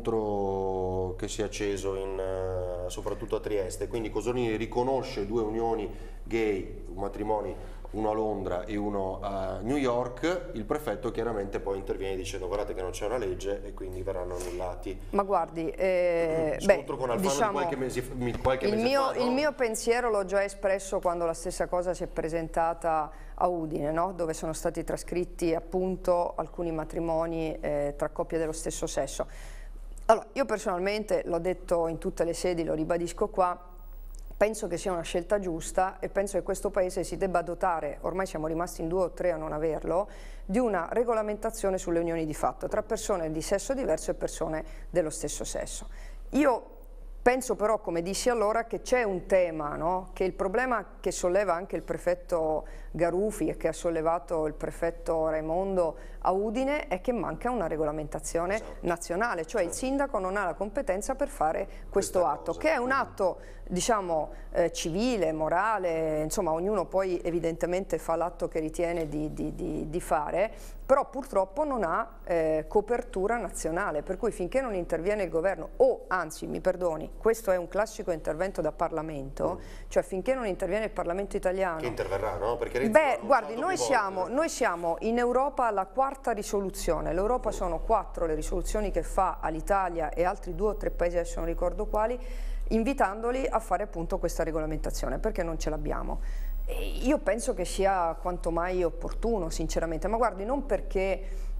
scontro che si è acceso in, uh, soprattutto a Trieste? Quindi Cosolini riconosce due unioni gay, matrimoni, uno a Londra e uno a New York, il prefetto chiaramente poi interviene dicendo guardate che non c'è una legge e quindi verranno annullati.
Ma guardi, eh,
scontro
beh,
con Alfano
diciamo,
di qualche mese, qualche
il,
mese
mio,
fa, no?
il mio pensiero l'ho già espresso quando la stessa cosa si è presentata a Udine, no? Dove sono stati trascritti appunto alcuni matrimoni eh, tra coppie dello stesso sesso. Allora, io personalmente, l'ho detto in tutte le sedi, lo ribadisco qua, penso che sia una scelta giusta e penso che questo Paese si debba dotare, ormai siamo rimasti in due o tre a non averlo, di una regolamentazione sulle unioni di fatto tra persone di sesso diverso e persone dello stesso sesso. Io penso però, come dissi allora, che c'è un tema, no? Che il problema che solleva anche il prefetto Garufi e che ha sollevato il prefetto Raimondo a Udine è che manca una regolamentazione esatto. nazionale, cioè certo. il sindaco non ha la competenza per fare questo Questa atto, cosa. che è un atto diciamo eh, civile, morale, insomma ognuno poi evidentemente fa l'atto che ritiene di, di, di, di fare, però purtroppo non ha eh, copertura nazionale, per cui finché non interviene il governo, o anzi mi perdoni, questo è un classico intervento da Parlamento, mm. cioè finché non interviene il Parlamento italiano.
Che interverrà, no? Perché
Beh, guardi, noi siamo, noi siamo in Europa alla quarta risoluzione, l'Europa sono quattro le risoluzioni che fa all'Italia e altri due o tre paesi, adesso non ricordo quali, invitandoli a fare appunto questa regolamentazione, perché non ce l'abbiamo. Io penso che sia quanto mai opportuno, sinceramente, ma guardi, non perché,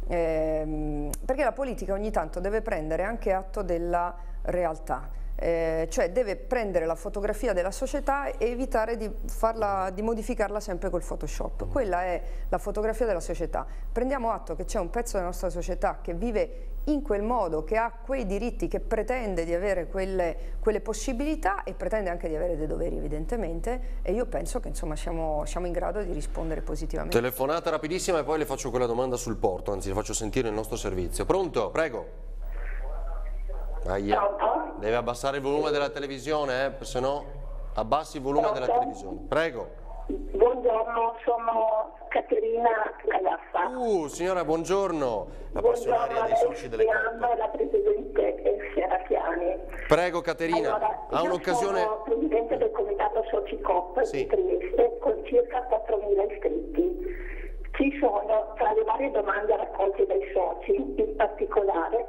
ehm, perché la politica ogni tanto deve prendere anche atto della realtà. Eh, cioè deve prendere la fotografia della società e evitare di, farla, di modificarla sempre col Photoshop. Quella è la fotografia della società. Prendiamo atto che c'è un pezzo della nostra società che vive in quel modo, che ha quei diritti, che pretende di avere quelle, quelle possibilità e pretende anche di avere dei doveri evidentemente, e io penso che insomma siamo, siamo in grado di rispondere positivamente.
Telefonata rapidissima e poi le faccio quella domanda sul porto, anzi le faccio sentire il nostro servizio. Pronto? Prego. Aia.
Pronto?
Deve abbassare il volume della televisione, eh? Se no abbassi il volume
Pronto?
della televisione. Prego.
Buongiorno, sono Caterina Cagaffa.
Uh, signora, buongiorno. La passionaria dei soci delle coppe.
La Presidente Serracchiani.
Prego Caterina,
Allora,
ha un'occasione...
sono Presidente del Comitato Soci Coop
Sì.
di Trieste con circa quattromila iscritti. Ci sono, tra le varie domande raccolte dai soci, in particolare,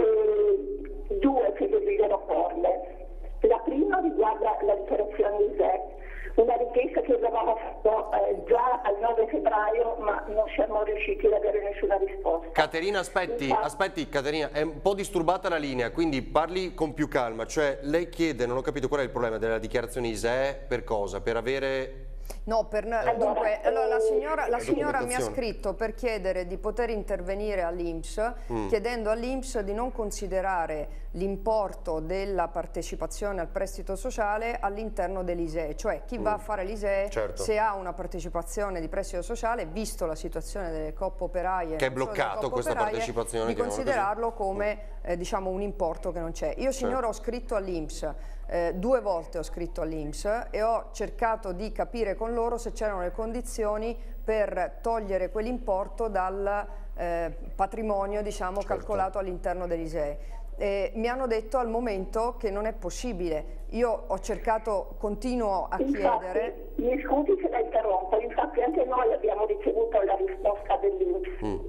eh, due che desidero porle. La prima riguarda la dichiarazione I S E E, una richiesta che avevamo fatto eh, già al nove febbraio, ma non siamo riusciti ad avere nessuna risposta.
Caterina, aspetti,
Infatti,
aspetti Caterina, è un po' disturbata la linea, quindi parli con più calma, cioè lei chiede, non ho capito qual è il problema della dichiarazione I S E E, per cosa? Per avere...
No, per,
Allora,
dunque, allora, la signora, la
la
signora mi ha
documentazione.
scritto per chiedere di poter intervenire all'I N P S,
Mm.
chiedendo all'I N P S di non considerare l'importo della partecipazione al prestito sociale all'interno dell'I S E E, cioè chi
Mm.
va a fare l'I S E E,
Certo.
se ha una partecipazione di prestito sociale, visto la situazione delle coppe operaie,
Che è
non solo delle
bloccato
coppe
questa
operaie,
partecipazione,
di
chiamiamola
considerarlo come eh, diciamo un importo che non c'è. Io signora ho scritto all'I N P S, Eh, due volte ho scritto all'I N P S e ho cercato di capire con loro se c'erano le condizioni per togliere quell'importo dal eh, patrimonio, diciamo,
Certo.
calcolato all'interno dell'I S E E. Eh, mi hanno detto al momento che non è possibile. Io ho cercato, continuo a
infatti,
chiedere.
mi scusi se la interrompo, infatti anche noi abbiamo ricevuto la risposta dell'I N P S.
Mm.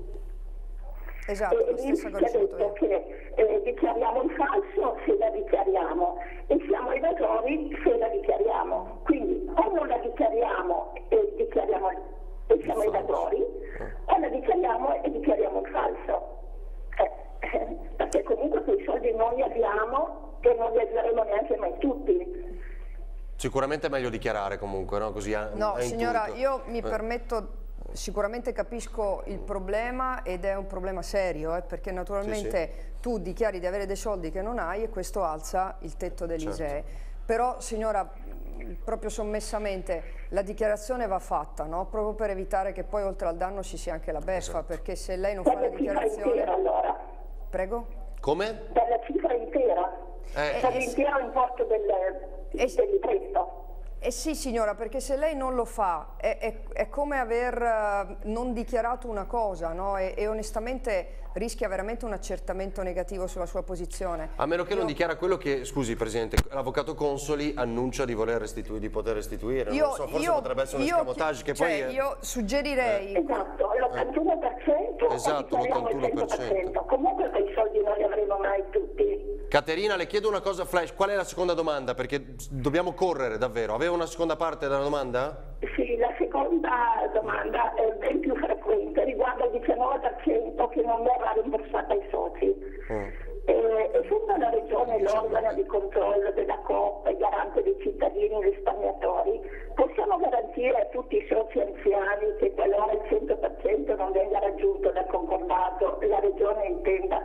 Esatto,
E
la
l'I N P
stessa
S
che ho
ci ha
ricevuto
detto
io.
che eh, dichiariamo il falso se la dichiariamo e siamo evasori se la dichiariamo. Quindi o non la dichiariamo e dichiariamo e siamo
falso.
evasori, o la dichiariamo e dichiariamo il falso. Eh, eh, perché comunque quei soldi non li abbiamo e non li avremo neanche mai tutti.
Sicuramente è meglio dichiarare comunque, no? Così a,
No,
a
signora,
intuito.
io mi
Eh.
permetto, sicuramente capisco il problema ed è un problema serio, eh, perché naturalmente
Sì,
tu dichiari di avere dei soldi che non hai e questo alza il tetto dell'I S E E.
Certo.
Però, signora, proprio sommessamente, la dichiarazione va fatta, no? Proprio per evitare che poi oltre al danno ci sia anche la beffa,
Esatto.
perché se lei non fa la
Per la cifra
dichiarazione...
intera allora,
Prego?
Come?
per la cifra intera,
Eh,
per l'intero importo del,
Eh,
dell'impresto.
Eh sì signora, perché se lei non lo fa è, è- è come aver eh, non dichiarato una cosa, no? E, e onestamente rischia veramente un accertamento negativo sulla sua posizione.
A meno che non
Io-
dichiara quello che, scusi Presidente, l'avvocatto Consoli annuncia di voler restituire, di poter restituire.
Io,
non so, forse
io-
potrebbe essere un
io-
escamotage che
cioè,
poi... è-
io suggerirei...
Esatto, l'ottantuno per cento
Esatto,
o dichiariamo il
l'ottantuno per cento.
cento per cento. Comunque quei soldi non li avremo mai tutti.
Caterina, le chiedo una cosa flash, qual è la seconda domanda? Perché dobbiamo correre davvero. Aveva una seconda parte della domanda?
Sì, la seconda domanda è ben più frequente, riguarda il diciannove per cento che non verrà rimborsata ai soci.
Mm.
Eh, essendo la Regione l'organo di controllo della Coop e garante dei cittadini risparmiatori, possiamo garantire a tutti i soci anziani che qualora il cento per cento non venga raggiunto dal concordato, la Regione intenda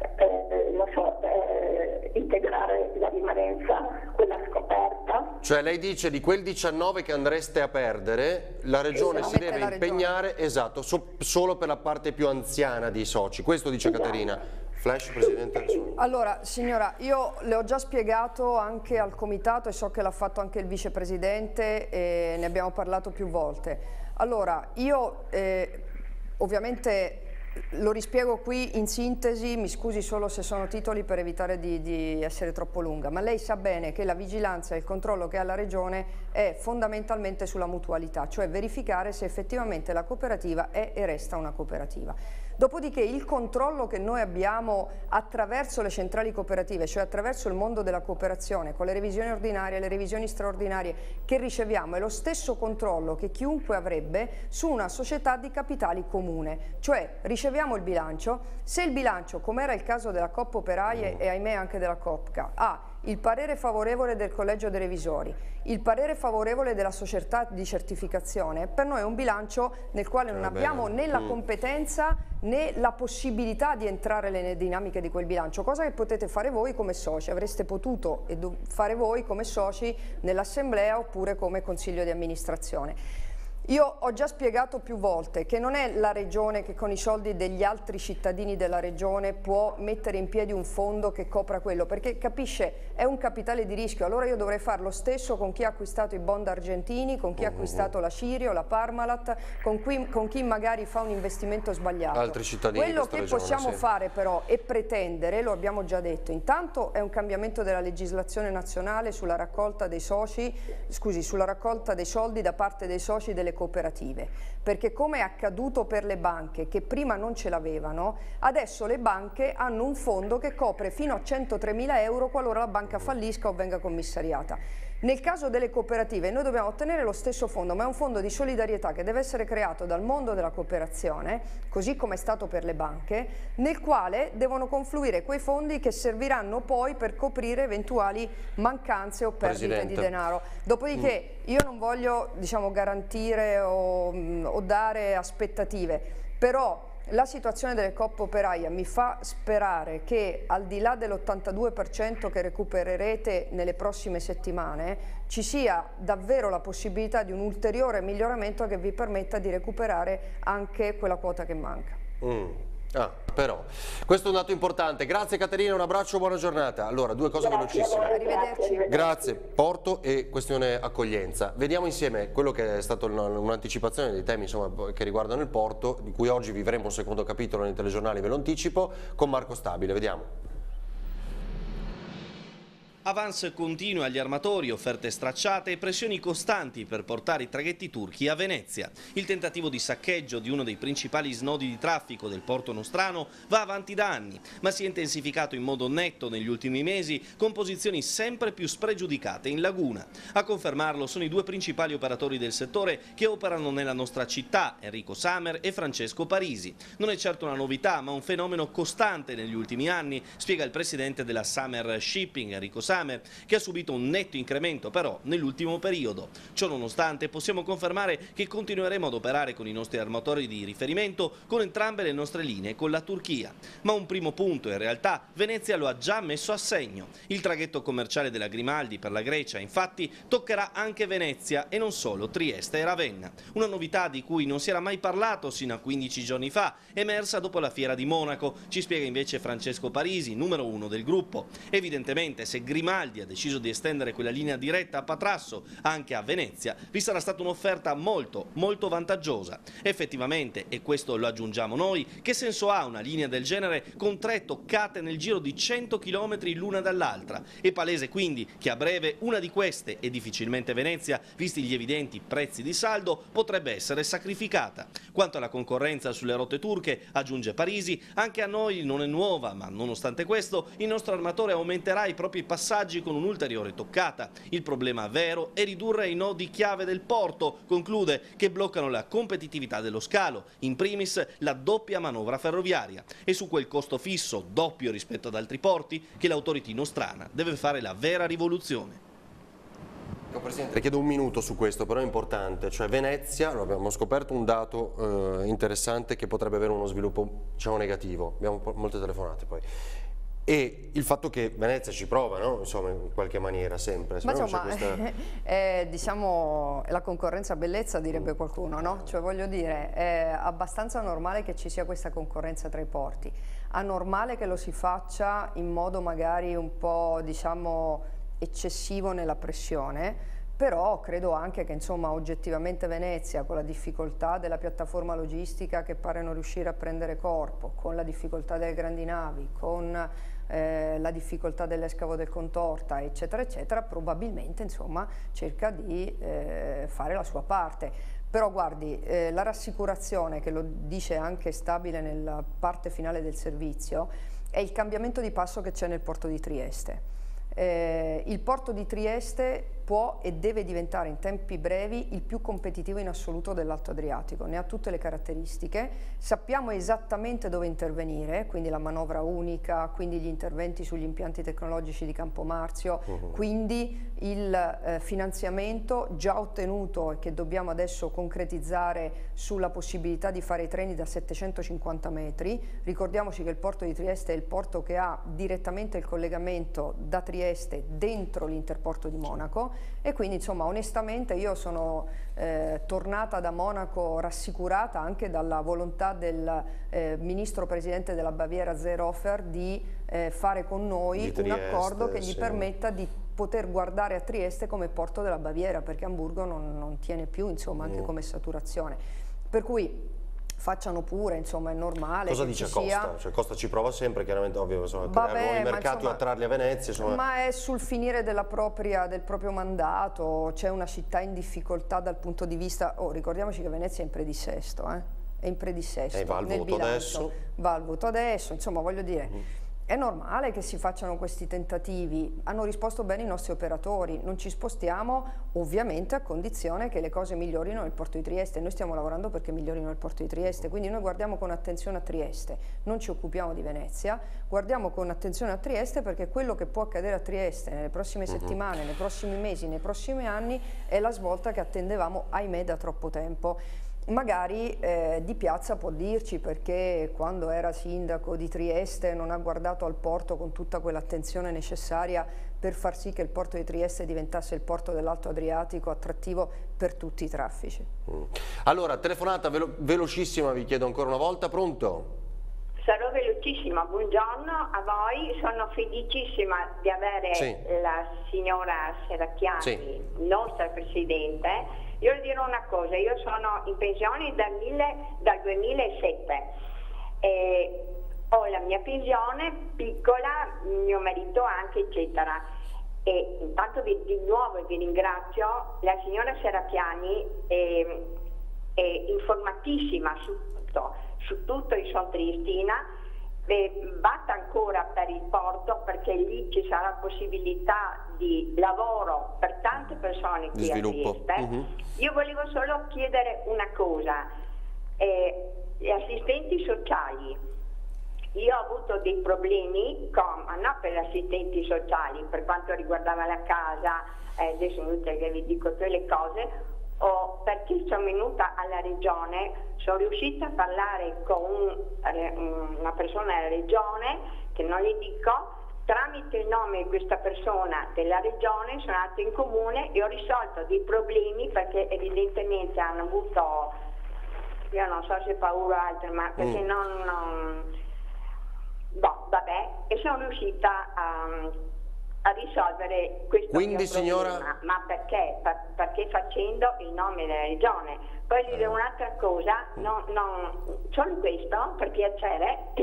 eh, non so, eh, integrare la rimanenza, quella scoperta?
Cioè lei dice di quel diciannove che andreste a perdere, la Regione
Esatto.
si deve
Mette la Regione.
impegnare, esatto, so- solo per la parte più anziana dei soci. Questo dice
Esatto.
Caterina. Flash, Presidente.
Allora, signora, io le ho già spiegato anche al Comitato e so che l'ha fatto anche il Vicepresidente e ne abbiamo parlato più volte. Allora, io eh, ovviamente lo rispiego qui in sintesi, mi scusi solo se sono titoli per evitare di, di essere troppo lunga, ma lei sa bene che la vigilanza e il controllo che ha la Regione è fondamentalmente sulla mutualità, cioè verificare se effettivamente la cooperativa è e resta una cooperativa. Dopodiché il controllo che noi abbiamo attraverso le centrali cooperative, cioè attraverso il mondo della cooperazione, con le revisioni ordinarie e le revisioni straordinarie che riceviamo, è lo stesso controllo che chiunque avrebbe su una società di capitali comune. Cioè riceviamo il bilancio, se il bilancio, come era il caso della Coop Operaie e ahimè anche della Coopca, ha il parere favorevole del collegio dei revisori, il parere favorevole della società di certificazione, per noi è un bilancio nel quale non
Va
abbiamo
bene.
né la
Mm.
competenza né la possibilità di entrare nelle dinamiche di quel bilancio, cosa che potete fare voi come soci, avreste potuto e fare voi come soci nell'assemblea oppure come consiglio di amministrazione. Io ho già spiegato più volte che non è la regione che con i soldi degli altri cittadini della regione può mettere in piedi un fondo che copra quello, perché capisce, è un capitale di rischio. Allora io dovrei fare lo stesso con chi ha acquistato i bond argentini, con chi ha acquistato la Cirio, la Parmalat, con, cui, con chi magari fa un investimento sbagliato.
Altri cittadini
Quello che
regione,
possiamo
sì.
fare però e pretendere, lo abbiamo già detto, intanto è un cambiamento della legislazione nazionale sulla raccolta dei soci, scusi, sulla raccolta dei soldi da parte dei soci delle cooperative, perché come è accaduto per le banche che prima non ce l'avevano, adesso le banche hanno un fondo che copre fino a centotremila euro qualora la banca fallisca o venga commissariata. Nel caso delle cooperative noi dobbiamo ottenere lo stesso fondo, ma è un fondo di solidarietà che deve essere creato dal mondo della cooperazione, così come è stato per le banche, nel quale devono confluire quei fondi che serviranno poi per coprire eventuali mancanze o perdite Presidente. di denaro. Dopodiché mm. io non voglio, diciamo, garantire o, o dare aspettative, però la situazione delle coop operaia mi fa sperare che al di là dell'ottantadue per cento che recupererete nelle prossime settimane ci sia davvero la possibilità di un ulteriore miglioramento che vi permetta di recuperare anche quella quota che manca.
Mm. Ah, però, questo è un dato importante. Grazie Caterina, un abbraccio, buona giornata. Allora, due cose
Grazie,
velocissime.
Arrivederci.
Grazie, porto e questione accoglienza. Vediamo insieme quello che è stato un'anticipazione dei temi, insomma, che riguardano il porto, di cui oggi vivremo un secondo capitolo nei telegiornali, ve lo anticipo, con Marco Stabile. Vediamo.
Avance continue agli armatori, offerte stracciate e pressioni costanti per portare i traghetti turchi a Venezia. Il tentativo di saccheggio di uno dei principali snodi di traffico del porto nostrano va avanti da anni, ma si è intensificato in modo netto negli ultimi mesi con posizioni sempre più spregiudicate in laguna. A confermarlo sono i due principali operatori del settore che operano nella nostra città, Enrico Samer e Francesco Parisi. Non è certo una novità, ma un fenomeno costante negli ultimi anni, spiega il presidente della Samer Shipping, Enrico Samer, che ha subito un netto incremento però nell'ultimo periodo. Ciò nonostante possiamo confermare che continueremo ad operare con i nostri armatori di riferimento con entrambe le nostre linee con la Turchia. Ma un primo punto in realtà Venezia lo ha già messo a segno. Il traghetto commerciale della Grimaldi per la Grecia infatti toccherà anche Venezia e non solo Trieste e Ravenna. Una novità di cui non si era mai parlato sino a quindici giorni fa, emersa dopo la fiera di Monaco, ci spiega invece Francesco Parisi, numero uno del gruppo. Evidentemente se Grimaldi Grimaldi ha deciso di estendere quella linea diretta a Patrasso anche a Venezia, vi sarà stata un'offerta molto, molto vantaggiosa. Effettivamente, e questo lo aggiungiamo noi, che senso ha una linea del genere con tre toccate nel giro di cento chilometri l'una dall'altra? È palese quindi che a breve una di queste, e difficilmente Venezia, visti gli evidenti prezzi di saldo, potrebbe essere sacrificata. Quanto alla concorrenza sulle rotte turche, aggiunge Parisi, anche a noi non è nuova, ma nonostante questo il nostro armatore aumenterà i propri passaggi con un'ulteriore toccata. Il problema vero è ridurre i nodi chiave del porto, conclude, che bloccano la competitività dello scalo, in primis la doppia manovra ferroviaria, e su quel costo fisso, doppio rispetto ad altri porti, che l'autority nostrana deve fare la vera rivoluzione.
Presidente, le chiedo un minuto su questo, però è importante, cioè Venezia, lo abbiamo scoperto un dato eh, interessante che potrebbe avere uno sviluppo, diciamo, negativo, abbiamo molte telefonate poi. E il fatto che Venezia ci prova, no? Insomma, in qualche maniera sempre.
Ma insomma, questa... è, diciamo, la concorrenza bellezza, direbbe qualcuno, no? Cioè, voglio dire, è abbastanza normale che ci sia questa concorrenza tra i porti. Anormale che lo si faccia in modo magari un po', diciamo, eccessivo nella pressione, però credo anche che, insomma, oggettivamente Venezia, con la difficoltà della piattaforma logistica che pare non riuscire a prendere corpo, con la difficoltà delle grandi navi, con eh, la difficoltà dell'escavo del Contorta, eccetera, eccetera, probabilmente, insomma, cerca di eh, fare la sua parte. Però guardi, eh, la rassicurazione, che lo dice anche Stabile nella parte finale del servizio, è il cambiamento di passo che c'è nel porto di Trieste. Eh, il porto di Trieste può e deve diventare in tempi brevi il più competitivo in assoluto dell'Alto Adriatico, ne ha tutte le caratteristiche, sappiamo esattamente dove intervenire, quindi la manovra unica, quindi gli interventi sugli impianti tecnologici di Campomarzio, uh-huh. quindi il eh, finanziamento già ottenuto e che dobbiamo adesso concretizzare sulla possibilità di fare i treni da settecentocinquanta metri. Ricordiamoci che il porto di Trieste è il porto che ha direttamente il collegamento da Trieste dentro l'interporto di Monaco, e quindi insomma onestamente io sono eh, tornata da Monaco rassicurata anche dalla volontà del eh, ministro presidente della Baviera Seehofer di eh, fare con noi
Trieste,
un accordo che gli
sì.
permetta di poter guardare a Trieste come porto della Baviera, perché Amburgo non, non tiene più, insomma, anche mm. come saturazione. Per cui facciano pure, insomma, è normale.
Cosa
che
dice
ci
Costa?
sia...
Cioè, Costa ci prova sempre, chiaramente, ovvio, insomma,
Vabbè,
creare nuovi mercati
insomma,
o attrarli a Venezia. Insomma.
Ma è sul finire della propria, del proprio mandato, c'è una città in difficoltà dal punto di vista... Oh, ricordiamoci che Venezia è in predissesto, eh? È in predissesto.
E va al
nel
voto
bilancio.
adesso.
Va al voto adesso, insomma, voglio dire... Mm. È normale che si facciano questi tentativi, hanno risposto bene i nostri operatori, non ci spostiamo ovviamente a condizione che le cose migliorino nel porto di Trieste, noi stiamo lavorando perché migliorino il porto di Trieste, quindi noi guardiamo con attenzione a Trieste, non ci occupiamo di Venezia, guardiamo con attenzione a Trieste perché quello che può accadere a Trieste nelle prossime uh-huh. settimane, nei prossimi mesi, nei prossimi anni è la svolta che attendevamo, ahimè, da troppo tempo. Magari eh, Di Piazza può dirci perché quando era sindaco di Trieste non ha guardato al porto con tutta quell'attenzione necessaria per far sì che il porto di Trieste diventasse il porto dell'Alto Adriatico attrattivo per tutti i traffici.
Mm. Allora, telefonata velo velocissima, vi chiedo ancora una volta, pronto?
Sarò velocissima, buongiorno a voi, sono felicissima di avere sì. la signora Serracchiani, sì. nostra Presidente. Io vi dirò una cosa, io sono in pensione dal, mille, dal duemilasette, e ho la mia pensione piccola, mio marito anche, eccetera. E intanto vi, di nuovo vi ringrazio, la signora Serracchiani è, è informatissima su tutto, su tutto, io sono triestina. Eh, batta ancora per il porto perché lì ci sarà possibilità di lavoro per tante persone qui a Trieste. Uh-huh. Io volevo solo chiedere una cosa, eh, gli assistenti sociali, io ho avuto dei problemi con, no, per gli assistenti sociali per quanto riguardava la casa, eh, adesso è inutile che vi dico tutte le cose. Oh, perché sono venuta alla regione, sono riuscita a parlare con un, una persona della regione, che non le dico, tramite il nome di questa persona della regione sono andata in comune e ho risolto dei problemi perché evidentemente hanno avuto, io non so se paura o altro, ma perché mm. non, non... Boh, vabbè, e sono riuscita a... a risolvere questo
Quindi, signora...
problema, ma perché? Per, perché facendo il nome della regione. Poi vi dirò un'altra cosa, non, non, solo questo, per piacere,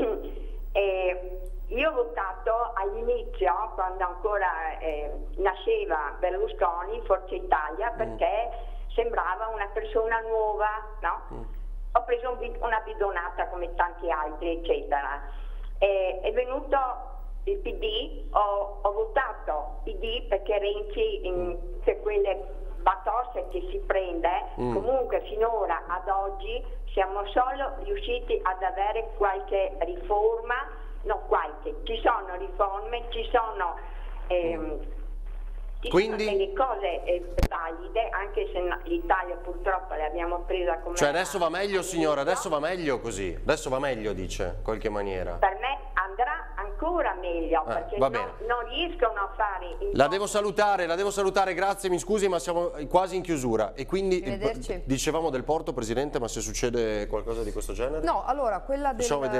eh, io ho votato all'inizio, quando ancora eh, nasceva Berlusconi, Forza Italia, perché mm. sembrava una persona nuova, no? Mm. Ho preso un, una bidonata come tanti altri, eccetera. Eh, è venuto il P D, ho, ho votato P D perché Renzi, in, per quelle batosse che si prende, mm. comunque finora ad oggi siamo solo riusciti ad avere qualche riforma, no qualche, ci sono riforme, ci sono, ehm, ci
Quindi...
sono delle cose eh, valide, anche se no, l'Italia purtroppo l'abbiamo presa come...
Cioè adesso va meglio, signora, adesso va meglio così, adesso va meglio, dice, in qualche maniera.
Per me andrà ancora meglio,
eh,
perché
non,
non riescono a fare... Il
la devo salutare, la devo salutare, grazie, mi scusi, ma siamo quasi in chiusura. E quindi
Arrivederci.
dicevamo del porto, Presidente, ma se succede qualcosa di questo genere?
No, allora, quella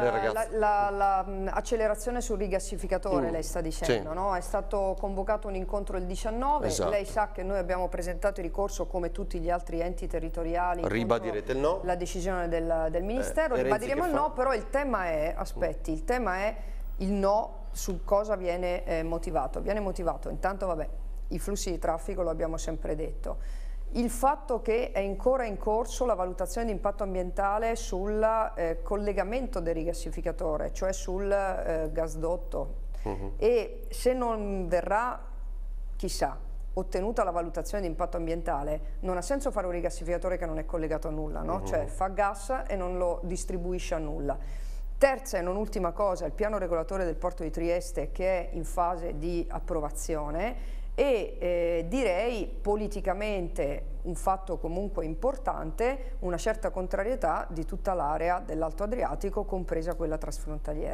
dell'accelerazione sul rigassificatore, mm. lei sta dicendo, sì. no? È stato convocato un incontro il diciannove, esatto. Lei sa che noi abbiamo presentato il ricorso come tutti gli altri enti territoriali.
Ribadirete il no?
La decisione del, del Ministero, eh, ribadiremo il no, però il tema è, aspetti, il tema è il no su cosa viene eh, motivato. Viene motivato, intanto vabbè, i flussi di traffico lo abbiamo sempre detto, il fatto che è ancora in corso la valutazione di impatto ambientale sul eh, collegamento del rigassificatore, cioè sul eh, gasdotto, uh-huh. e se non verrà, chissà, ottenuta la valutazione di impatto ambientale, non ha senso fare un rigassificatore che non è collegato a nulla, no? Uh-huh. Cioè fa gas e non lo distribuisce a nulla. Terza e non ultima cosa, il piano regolatore del porto di Trieste che è in fase di approvazione e eh, direi politicamente un fatto comunque importante, una certa contrarietà di tutta l'area dell'Alto Adriatico, compresa quella trasfrontaliera.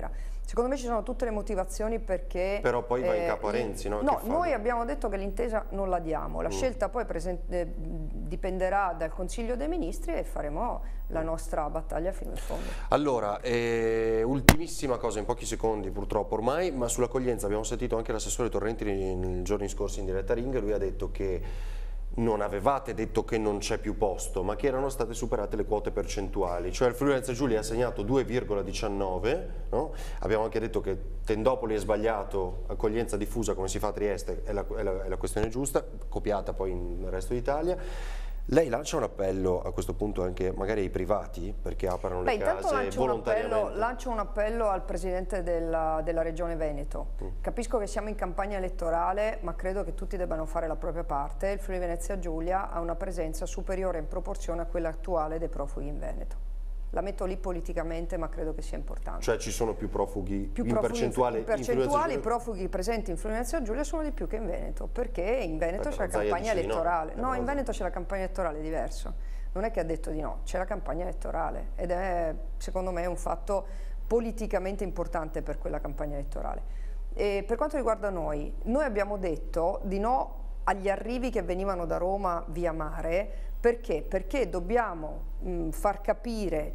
Secondo me ci sono tutte le motivazioni perché...
Però poi va
eh,
in capo a Renzi, no?
No, noi abbiamo detto che l'intesa non la diamo, la mm. scelta poi eh, dipenderà dal Consiglio dei Ministri e faremo la nostra battaglia fino in fondo.
Allora, eh, ultimissima cosa, in pochi secondi purtroppo ormai, ma sull'accoglienza abbiamo sentito anche l'assessore Torrenti nei giorni scorsi in diretta Ring, lui ha detto che non avevate detto che non c'è più posto, ma che erano state superate le quote percentuali, cioè il Friuli Venezia Giulia ha assegnato due virgola diciannove, no? Abbiamo anche detto che Tendopoli è sbagliato, accoglienza diffusa come si fa a Trieste è la, è la, è la questione giusta, copiata poi nel resto d'Italia. Lei lancia un appello a questo punto anche magari ai privati perché aprono le
Beh,
case
lancio
volontariamente?
Un appello, lancio un appello al Presidente della, della Regione Veneto. Mm. Capisco che siamo in campagna elettorale, ma credo che tutti debbano fare la propria parte. Il Friuli Venezia Giulia ha una presenza superiore in proporzione a quella attuale dei profughi in Veneto. La metto lì politicamente, ma credo che sia importante.
Cioè ci sono più profughi,
più
in
profughi
percentuale?
In percentuale i profughi presenti in Friuli Venezia Giulia sono di più che in Veneto, perché in Veneto c'è la campagna elettorale. No, no, in Veneto c'è la campagna elettorale, è diverso. Non è che ha detto di no, c'è la campagna elettorale ed è secondo me un fatto politicamente importante per quella campagna elettorale. E per quanto riguarda noi, noi abbiamo detto di no agli arrivi che venivano da Roma via mare. Perché? Perché dobbiamo mh, far capire,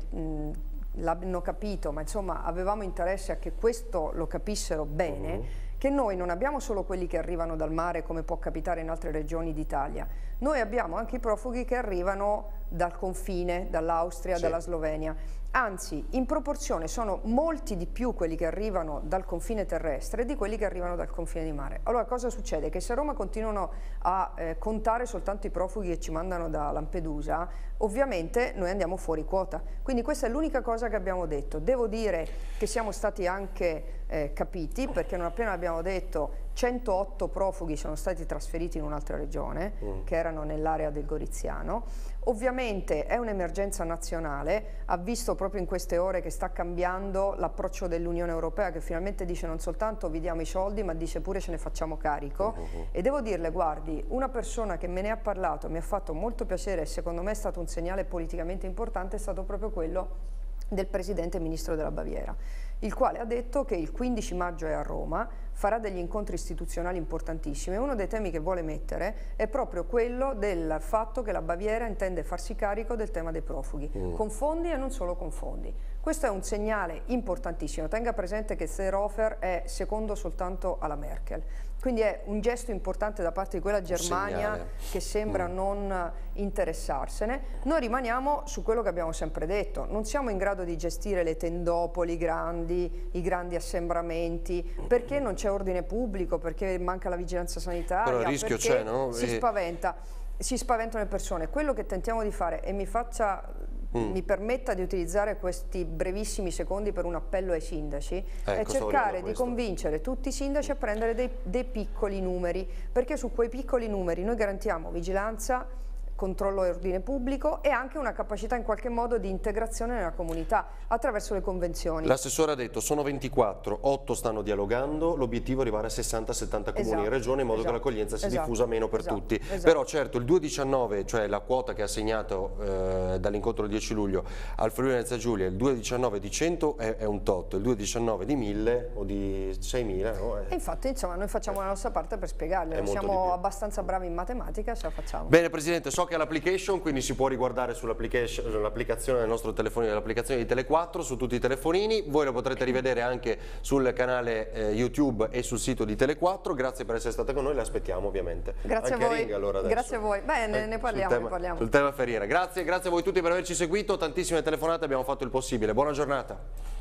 l'hanno capito, ma insomma avevamo interesse a che questo lo capissero bene, uh-huh. che noi non abbiamo solo quelli che arrivano dal mare come può capitare in altre regioni d'Italia, noi abbiamo anche i profughi che arrivano dal confine, dall'Austria, sì. dalla Slovenia. Anzi, in proporzione sono molti di più quelli che arrivano dal confine terrestre di quelli che arrivano dal confine di mare. Allora cosa succede? Che se a Roma continuano a eh, contare soltanto i profughi che ci mandano da Lampedusa, ovviamente noi andiamo fuori quota. Quindi questa è l'unica cosa che abbiamo detto. Devo dire che siamo stati anche eh, capiti, perché non appena abbiamo detto centootto profughi sono stati trasferiti in un'altra regione, mm. che erano nell'area del Goriziano. Ovviamente è un'emergenza nazionale, ha visto proprio in queste ore che sta cambiando l'approccio dell'Unione Europea, che finalmente dice non soltanto vi diamo i soldi, ma dice pure ce ne facciamo carico. Uh-huh. E devo dirle, guardi, una persona che me ne ha parlato, mi ha fatto molto piacere e secondo me è stato un segnale politicamente importante, è stato proprio quello del Presidente e Ministro della Baviera, il quale ha detto che il quindici maggio è a Roma, farà degli incontri istituzionali importantissimi e uno dei temi che vuole mettere è proprio quello del fatto che la Baviera intende farsi carico del tema dei profughi, mm. con fondi e non solo con fondi. Questo è un segnale importantissimo, tenga presente che Seehofer è secondo soltanto alla Merkel, quindi è un gesto importante da parte di quella Germania che sembra mm. non interessarsene. Noi rimaniamo su quello che abbiamo sempre detto, non siamo in grado di gestire le tendopoli grandi, i grandi assembramenti, perché non c'è ordine pubblico, perché manca la vigilanza sanitaria,
però il rischio c'è, no?
si spaventa, si spaventano le persone. Quello che tentiamo di fare, e mi faccia Mm. mi permetta di utilizzare questi brevissimi secondi per un appello ai sindaci, ecco, è cercare di convincere tutti i sindaci a prendere dei, dei piccoli numeri, perché su quei piccoli numeri noi garantiamo vigilanza, controllo e ordine pubblico e anche una capacità in qualche modo di integrazione nella comunità attraverso le convenzioni.
L'assessore ha detto sono ventiquattro, otto stanno dialogando, l'obiettivo è arrivare a sessanta settanta comuni esatto, in regione in modo esatto, che l'accoglienza si esatto, diffusa meno per esatto, tutti. Esatto. Però certo il due diciannove, cioè la quota che ha assegnato eh, dall'incontro del dieci luglio al Friuli Venezia Giulia, il due diciannove di cento è, è un tot, il due diciannove di mille o di seimila. No? È...
E infatti insomma noi facciamo la nostra parte per spiegarle, siamo abbastanza bravi in matematica, ce la facciamo.
Bene Presidente, so che l'application, quindi si può riguardare sull'applicazione del nostro telefonino, l'applicazione di Tele quattro su tutti i telefonini, voi lo potrete rivedere anche sul canale eh, YouTube e sul sito di Tele quattro. Grazie per essere stata con noi, le aspettiamo ovviamente.
Grazie
anche
a voi.
Ring, allora
Grazie a voi. Beh, ne, ne parliamo,
sul tema,
ne parliamo.
Sul tema Ferriera. Grazie, grazie a voi tutti per averci seguito, tantissime telefonate, abbiamo fatto il possibile. Buona giornata.